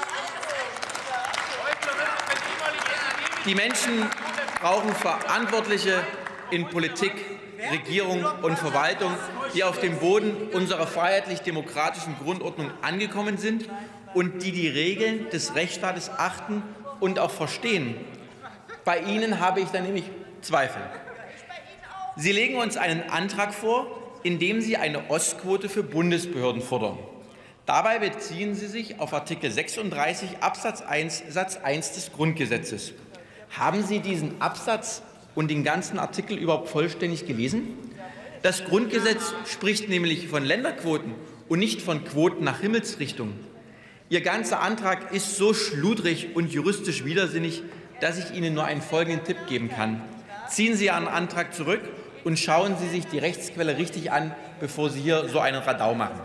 I: Die Menschen brauchen Verantwortliche in Politik, Regierung und Verwaltung, die auf dem Boden unserer freiheitlich-demokratischen Grundordnung angekommen sind und die die Regeln des Rechtsstaates achten und auch verstehen. Bei Ihnen habe ich da nämlich Zweifel. Sie legen uns einen Antrag vor, in dem Sie eine Ostquote für Bundesbehörden fordern. Dabei beziehen Sie sich auf Artikel sechsunddreißig Absatz eins Satz eins des Grundgesetzes. Haben Sie diesen Absatz und den ganzen Artikel überhaupt vollständig gelesen? Das Grundgesetz spricht nämlich von Länderquoten und nicht von Quoten nach Himmelsrichtung. Ihr ganzer Antrag ist so schludrig und juristisch widersinnig, dass ich Ihnen nur einen folgenden Tipp geben kann. Ziehen Sie Ihren Antrag zurück und schauen Sie sich die Rechtsquelle richtig an, bevor Sie hier so einen Radau machen.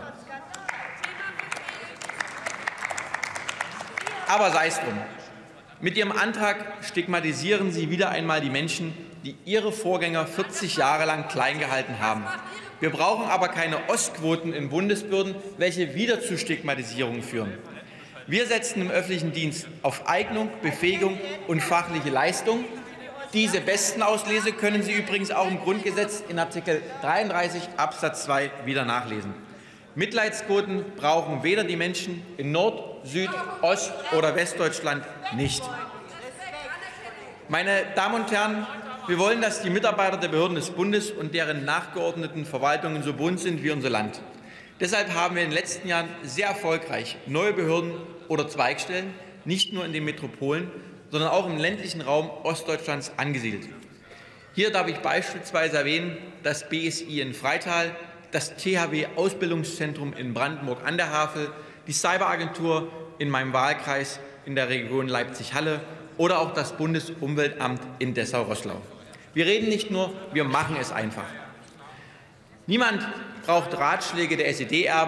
I: Aber sei es drum. Mit Ihrem Antrag stigmatisieren Sie wieder einmal die Menschen, die Ihre Vorgänger vierzig Jahre lang klein gehalten haben. Wir brauchen aber keine Ostquoten in Bundesbehörden, welche wieder zu Stigmatisierungen führen. Wir setzen im öffentlichen Dienst auf Eignung, Befähigung und fachliche Leistung. Diese Bestenauslese können Sie übrigens auch im Grundgesetz in Artikel dreiunddreißig Absatz zwei wieder nachlesen. Mitleidsquoten brauchen weder die Menschen in Nord-, Süd-, Ost- oder Westdeutschland nicht. Meine Damen und Herren, wir wollen, dass die Mitarbeiter der Behörden des Bundes und deren nachgeordneten Verwaltungen so bunt sind wie unser Land. Deshalb haben wir in den letzten Jahren sehr erfolgreich neue Behörden oder Zweigstellen, nicht nur in den Metropolen, sondern auch im ländlichen Raum Ostdeutschlands angesiedelt. Hier darf ich beispielsweise erwähnen das B S I in Freital, das T H W-Ausbildungszentrum in Brandenburg an der Havel, die Cyberagentur in meinem Wahlkreis in der Region Leipzig-Halle oder auch das Bundesumweltamt in Dessau-Roßlau. Wir reden nicht nur, wir machen es einfach. Niemand braucht Ratschläge der S E D-Erben,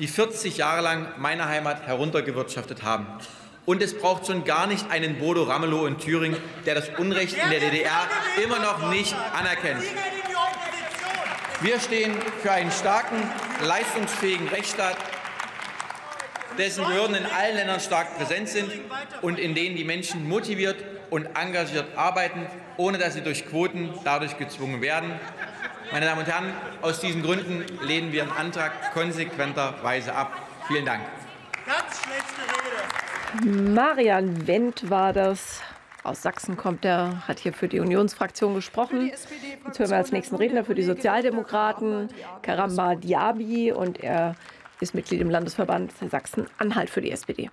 I: die vierzig Jahre lang meine Heimat heruntergewirtschaftet haben. Und es braucht schon gar nicht einen Bodo Ramelow in Thüringen, der das Unrecht in der D D R immer noch nicht anerkennt. Wir stehen für einen starken, leistungsfähigen Rechtsstaat, dessen Behörden in allen Ländern stark präsent sind und in denen die Menschen motiviert und engagiert arbeiten, ohne dass sie durch Quoten dadurch gezwungen werden. Meine Damen und Herren, aus diesen Gründen lehnen wir den Antrag konsequenterweise ab. Vielen Dank.
J: Ganz schlechte Rede.
C: Marian Wendt war das. Aus Sachsen kommt er, hat hier für die Unionsfraktion gesprochen. Jetzt hören wir als nächsten Redner für die Sozialdemokraten Karamba Diaby, und er ist Mitglied im Landesverband Sachsen-Anhalt für die S P D.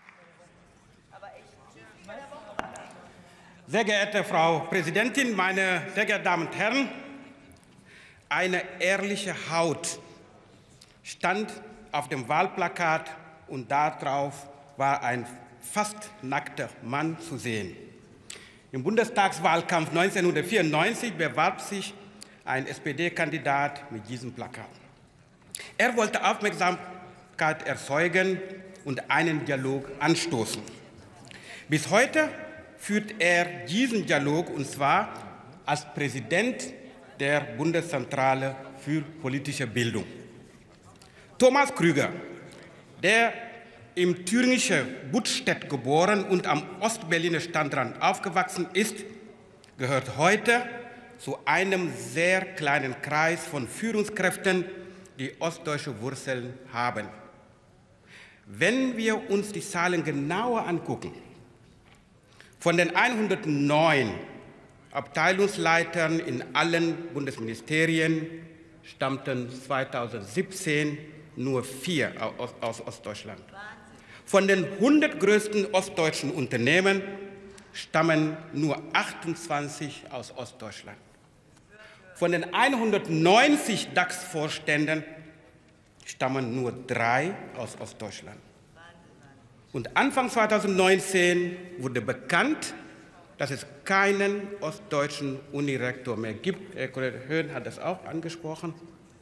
K: Sehr geehrte Frau Präsidentin, meine sehr geehrten Damen und Herren! Eine ehrliche Haut stand auf dem Wahlplakat, und darauf war ein fast nackter Mann zu sehen. Im Bundestagswahlkampf neunzehnhundertvierundneunzig bewarb sich ein S P D-Kandidat mit diesem Plakat. Er wollte Aufmerksamkeit erzeugen und einen Dialog anstoßen. Bis heute führt er diesen Dialog, und zwar als Präsident der Bundeszentrale für politische Bildung. Thomas Krüger, der im thüringischen Buttstedt geboren und am Ostberliner Stadtrand aufgewachsen ist, gehört heute zu einem sehr kleinen Kreis von Führungskräften, die ostdeutsche Wurzeln haben. Wenn wir uns die Zahlen genauer angucken, von den hundertneun Abteilungsleitern in allen Bundesministerien stammten zweitausendsiebzehn nur vier aus Ostdeutschland. Von den hundert größten ostdeutschen Unternehmen stammen nur achtundzwanzig aus Ostdeutschland. Von den hundertneunzig DAX-Vorständen stammen nur drei aus Ostdeutschland. Und Anfang zweitausendneunzehn wurde bekannt, dass es keinen ostdeutschen Unirektor mehr gibt. Herr Kollege Höhn hat das auch angesprochen.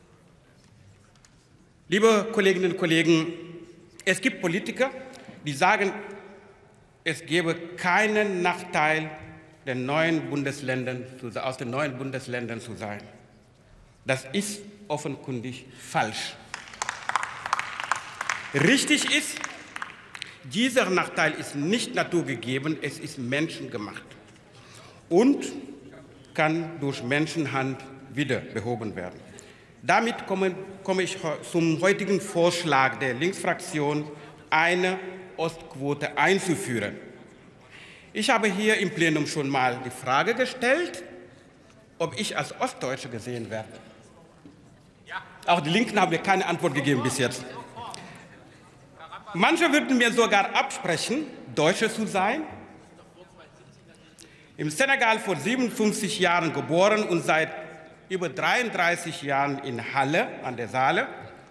K: Liebe Kolleginnen und Kollegen, es gibt Politiker, die sagen, es gebe keinen Nachteil, den neuen Bundesländern, aus den neuen Bundesländern zu sein. Das ist offenkundig falsch. Richtig ist, dieser Nachteil ist nicht naturgegeben, es ist menschengemacht und kann durch Menschenhand wieder behoben werden. Damit komme, komme ich zum heutigen Vorschlag der Linksfraktion, eine Ostquote einzuführen. Ich habe hier im Plenum schon mal die Frage gestellt, ob ich als Ostdeutsche gesehen werde. Auch die Linken haben mir keine Antwort gegeben bis jetzt. Manche würden mir sogar absprechen, Deutsche zu sein. Im Senegal vor siebenundfünfzig Jahren geboren und seit über dreiunddreißig Jahren in Halle an der Saale.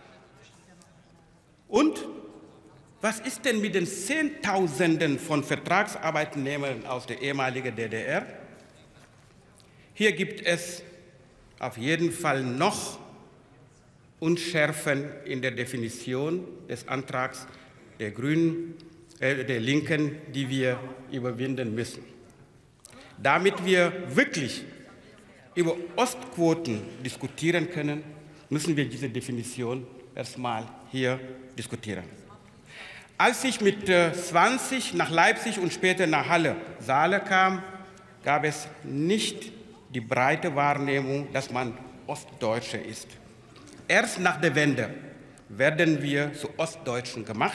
K: Und was ist denn mit den Zehntausenden von Vertragsarbeitnehmern aus der ehemaligen D D R? Hier gibt es auf jeden Fall noch Unschärfen in der Definition des Antrags der Grünen, äh, der Linken, die wir überwinden müssen. Damit wir wirklich über Ostquoten diskutieren können, müssen wir diese Definition erstmal hier diskutieren. Als ich mit zwanzig nach Leipzig und später nach Halle, Saale kam, gab es nicht die breite Wahrnehmung, dass man Ostdeutsche ist. Erst nach der Wende werden wir zu Ostdeutschen gemacht.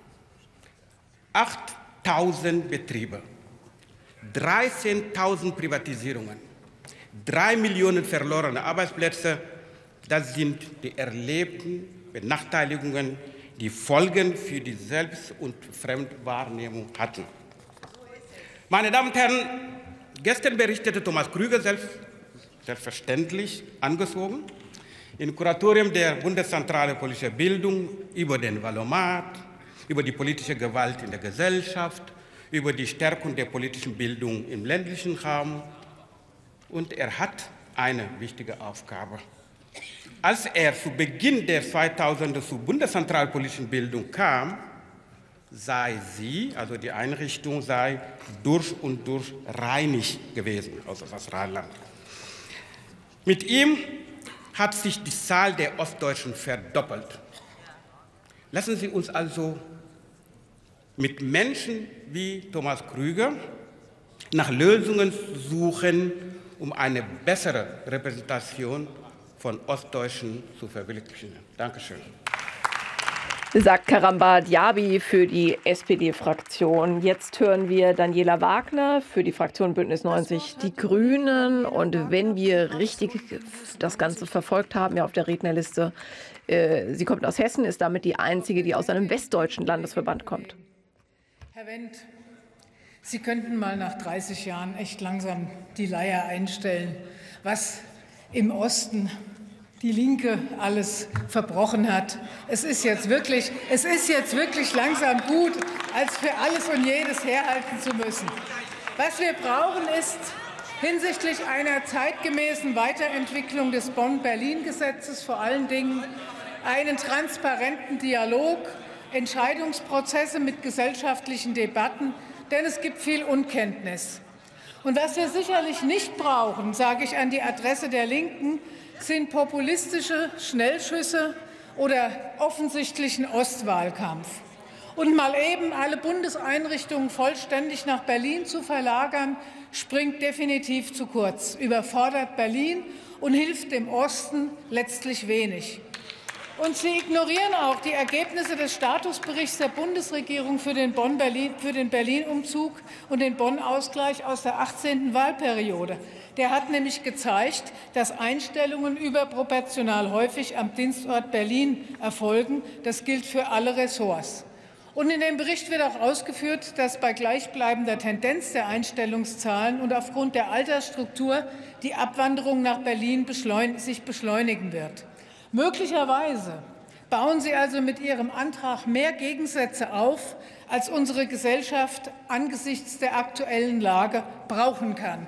K: achttausend Betriebe, dreizehntausend Privatisierungen, drei Millionen verlorene Arbeitsplätze, das sind die erlebten Benachteiligungen, die Folgen für die Selbst- und Fremdwahrnehmung hatten. Meine Damen und Herren, gestern berichtete Thomas Krüger, selbst, selbstverständlich angezogen, im Kuratorium der Bundeszentrale politischer Bildung über den Valomat, über die politische Gewalt in der Gesellschaft, über die Stärkung der politischen Bildung im ländlichen Raum. Und er hat eine wichtige Aufgabe. Als er zu Beginn der zweitausender zur bundeszentralpolitischen Bildung kam, sei sie, also die Einrichtung, sei durch und durch rheinig gewesen, also das Rheinland. Mit ihm hat sich die Zahl der Ostdeutschen verdoppelt. Lassen Sie uns also mit Menschen wie Thomas Krüger nach Lösungen suchen, um eine bessere Repräsentation von Ostdeutschen zu verwirklichen. Dankeschön.
C: Sagt Karamba Diaby für die S P D-Fraktion. Jetzt hören wir Daniela Wagner für die Fraktion Bündnis neunzig Die Grünen. Und wenn wir richtig das Ganze verfolgt haben, ja auf der Rednerliste, äh, sie kommt aus Hessen, ist damit die einzige, die aus einem westdeutschen Landesverband kommt.
L: Herr Wendt, Sie könnten mal nach dreißig Jahren echt langsam die Leier einstellen, was im Osten die Linke alles verbrochen hat. Es ist jetzt wirklich, es ist jetzt wirklich langsam gut, als für alles und jedes herhalten zu müssen. Was wir brauchen, ist hinsichtlich einer zeitgemäßen Weiterentwicklung des Bonn-Berlin-Gesetzes vor allen Dingen einen transparenten Dialog, Entscheidungsprozesse mit gesellschaftlichen Debatten, denn es gibt viel Unkenntnis. Und was wir sicherlich nicht brauchen, sage ich an die Adresse der Linken, sind populistische Schnellschüsse oder offensichtlichen Ostwahlkampf. Und mal eben alle Bundeseinrichtungen vollständig nach Berlin zu verlagern, springt definitiv zu kurz, überfordert Berlin und hilft dem Osten letztlich wenig. Und Sie ignorieren auch die Ergebnisse des Statusberichts der Bundesregierung für den Bonn-Berlin, für den Berlin-Umzug und den Bonn-Ausgleich aus der achtzehnten Wahlperiode. Der hat nämlich gezeigt, dass Einstellungen überproportional häufig am Dienstort Berlin erfolgen. Das gilt für alle Ressorts. Und in dem Bericht wird auch ausgeführt, dass bei gleichbleibender Tendenz der Einstellungszahlen und aufgrund der Altersstruktur die Abwanderung nach Berlin beschleun- sich beschleunigen wird. Möglicherweise bauen Sie also mit Ihrem Antrag mehr Gegensätze auf, als unsere Gesellschaft angesichts der aktuellen Lage brauchen kann.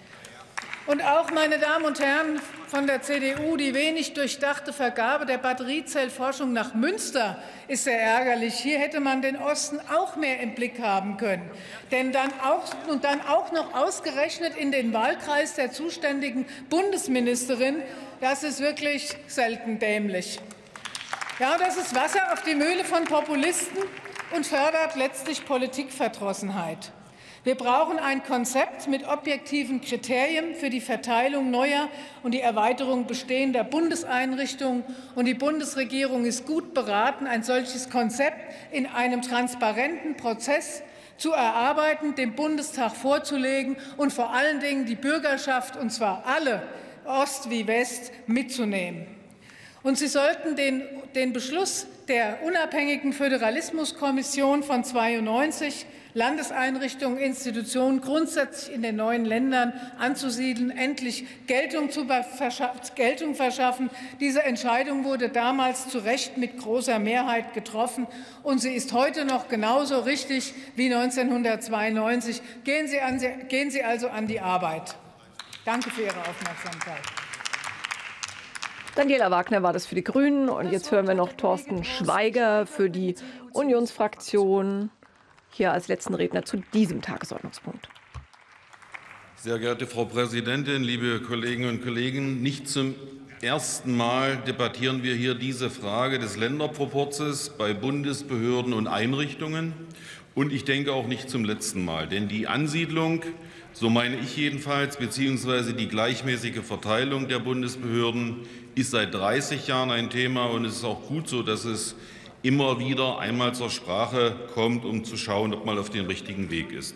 L: Und auch, meine Damen und Herren von der C D U, die wenig durchdachte Vergabe der Batteriezellforschung nach Münster ist sehr ärgerlich. Hier hätte man den Osten auch mehr im Blick haben können. Denn dann auch, und dann auch noch ausgerechnet in den Wahlkreis der zuständigen Bundesministerin, das ist wirklich selten dämlich. Ja, das ist Wasser auf die Mühle von Populisten und fördert letztlich Politikverdrossenheit. Wir brauchen ein Konzept mit objektiven Kriterien für die Verteilung neuer und die Erweiterung bestehender Bundeseinrichtungen. Und die Bundesregierung ist gut beraten, ein solches Konzept in einem transparenten Prozess zu erarbeiten, dem Bundestag vorzulegen und vor allen Dingen die Bürgerschaft, und zwar alle, Ost wie West, mitzunehmen. Und Sie sollten den, den Beschluss der unabhängigen Föderalismuskommission von zweiundneunzig, Landeseinrichtungen, Institutionen grundsätzlich in den neuen Ländern anzusiedeln, endlich Geltung, zu Geltung verschaffen. Diese Entscheidung wurde damals zu Recht mit großer Mehrheit getroffen, und sie ist heute noch genauso richtig wie neunzehnhundertzweiundneunzig. Gehen Sie, an, gehen Sie also an die Arbeit. Danke für Ihre Aufmerksamkeit.
C: Daniela Wagner war das für die Grünen. Und jetzt hören wir noch Thorsten Schweiger für die Unionsfraktion hier als letzten Redner zu diesem Tagesordnungspunkt.
M: Sehr geehrte Frau Präsidentin, liebe Kolleginnen und Kollegen! Nicht zum ersten Mal debattieren wir hier diese Frage des Länderproporzes bei Bundesbehörden und Einrichtungen. Und ich denke auch nicht zum letzten Mal. Denn die Ansiedlung, so meine ich jedenfalls, beziehungsweise die gleichmäßige Verteilung der Bundesbehörden ist seit dreißig Jahren ein Thema. Und es ist auch gut so, dass es immer wieder einmal zur Sprache kommt, um zu schauen, ob man auf dem richtigen Weg ist.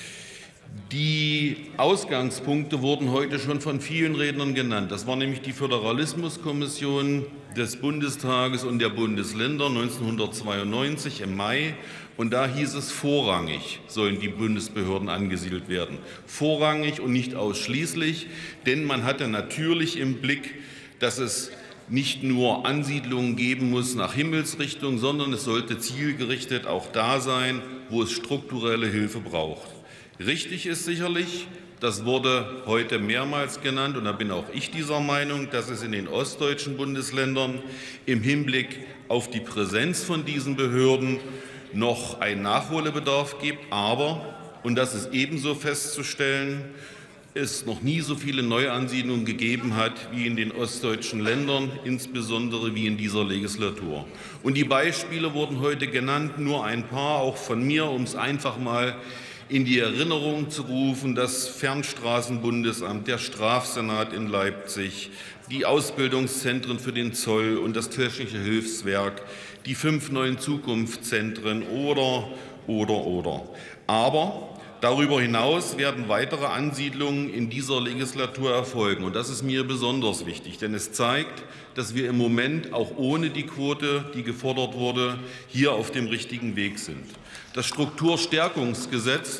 M: Die Ausgangspunkte wurden heute schon von vielen Rednern genannt. Das war nämlich die Föderalismuskommission des Bundestages und der Bundesländer neunzehnhundertzweiundneunzig im Mai. Und da hieß es, vorrangig sollen die Bundesbehörden angesiedelt werden. Vorrangig und nicht ausschließlich, denn man hatte natürlich im Blick, dass es nicht nur Ansiedlungen geben muss nach Himmelsrichtung, sondern es sollte zielgerichtet auch da sein, wo es strukturelle Hilfe braucht. Richtig ist sicherlich, Das wurde heute mehrmals genannt, und da bin auch ich dieser Meinung, dass es in den ostdeutschen Bundesländern im Hinblick auf die Präsenz von diesen Behörden noch einen Nachholbedarf gibt. Aber, und das ist ebenso festzustellen, es noch nie so viele Neuansiedlungen gegeben hat wie in den ostdeutschen Ländern, insbesondere wie in dieser Legislatur. Und die Beispiele wurden heute genannt, nur ein paar, auch von mir, um es einfach mal in die Erinnerung zu rufen: das Fernstraßenbundesamt, der Strafsenat in Leipzig, die Ausbildungszentren für den Zoll und das Technische Hilfswerk, die fünf neuen Zukunftszentren oder, oder, oder. Aber darüber hinaus werden weitere Ansiedlungen in dieser Legislatur erfolgen. Und das ist mir besonders wichtig, denn es zeigt, dass wir im Moment auch ohne die Quote, die gefordert wurde, hier auf dem richtigen Weg sind. Das Strukturstärkungsgesetz,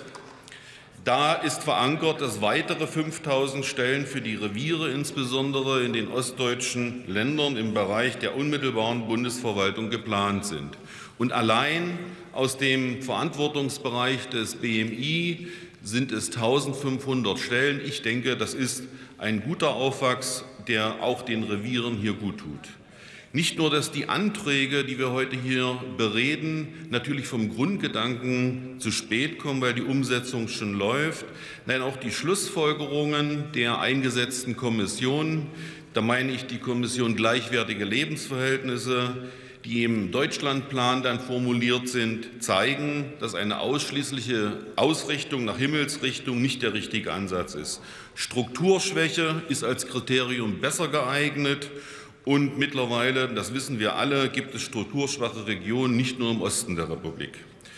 M: da ist verankert, dass weitere fünftausend Stellen für die Reviere, insbesondere in den ostdeutschen Ländern im Bereich der unmittelbaren Bundesverwaltung, geplant sind. Und allein aus dem Verantwortungsbereich des B M I sind es eintausendfünfhundert Stellen. Ich denke, das ist ein guter Aufwachs, der auch den Revieren hier gut tut. Nicht nur, dass die Anträge, die wir heute hier bereden, natürlich vom Grundgedanken zu spät kommen, weil die Umsetzung schon läuft, nein, auch die Schlussfolgerungen der eingesetzten Kommission, da meine ich die Kommission Gleichwertige Lebensverhältnisse, die im Deutschlandplan dann formuliert sind, zeigen, dass eine ausschließliche Ausrichtung nach Himmelsrichtung nicht der richtige Ansatz ist. Strukturschwäche ist als Kriterium besser geeignet. Und mittlerweile, das wissen wir alle, gibt es strukturschwache Regionen, nicht nur im Osten der Republik.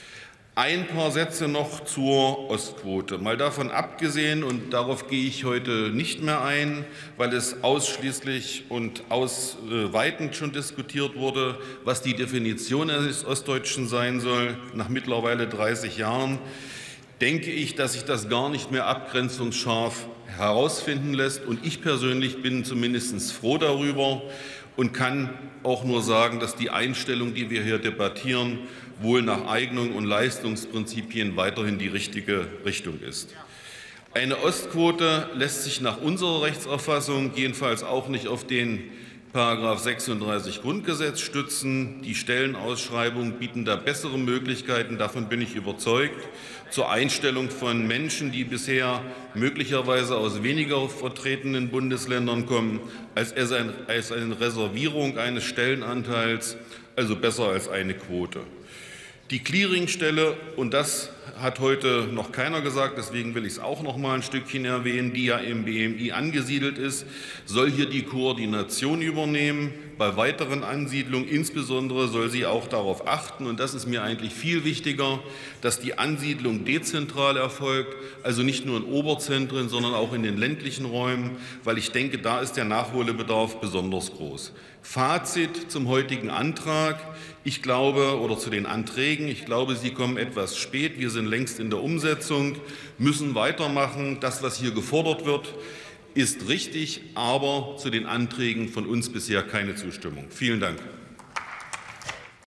M: Ein paar Sätze noch zur Ostquote. Mal davon abgesehen, und darauf gehe ich heute nicht mehr ein, weil es ausschließlich und ausweitend schon diskutiert wurde, was die Definition eines Ostdeutschen sein soll, nach mittlerweile dreißig Jahren, denke ich, dass sich das gar nicht mehr abgrenzungsscharf herausfinden lässt. Und ich persönlich bin zumindest froh darüber und kann auch nur sagen, dass die Einstellung, die wir hier debattieren, wohl nach Eignung und Leistungsprinzipien weiterhin die richtige Richtung ist. Eine Ostquote lässt sich nach unserer Rechtsauffassung jedenfalls auch nicht auf den Paragraph sechsunddreißig Grundgesetz stützen. Die Stellenausschreibungen bieten da bessere Möglichkeiten, davon bin ich überzeugt, zur Einstellung von Menschen, die bisher möglicherweise aus weniger vertretenen Bundesländern kommen, als eine Reservierung eines Stellenanteils, also besser als eine Quote. Die Clearingstelle, und das hat heute noch keiner gesagt, deswegen will ich es auch noch mal ein Stückchen erwähnen, die ja im B M I angesiedelt ist, soll hier die Koordination übernehmen. Bei weiteren Ansiedlungen insbesondere soll sie auch darauf achten, und das ist mir eigentlich viel wichtiger, dass die Ansiedlung dezentral erfolgt, also nicht nur in Oberzentren, sondern auch in den ländlichen Räumen, weil ich denke, da ist der Nachholbedarf besonders groß. Fazit zum heutigen Antrag. Ich glaube, oder zu den Anträgen, ich glaube, sie kommen etwas spät. Wir sind längst in der Umsetzung, müssen weitermachen. Das, was hier gefordert wird, ist richtig, aber zu den Anträgen von uns bisher keine Zustimmung. Vielen Dank.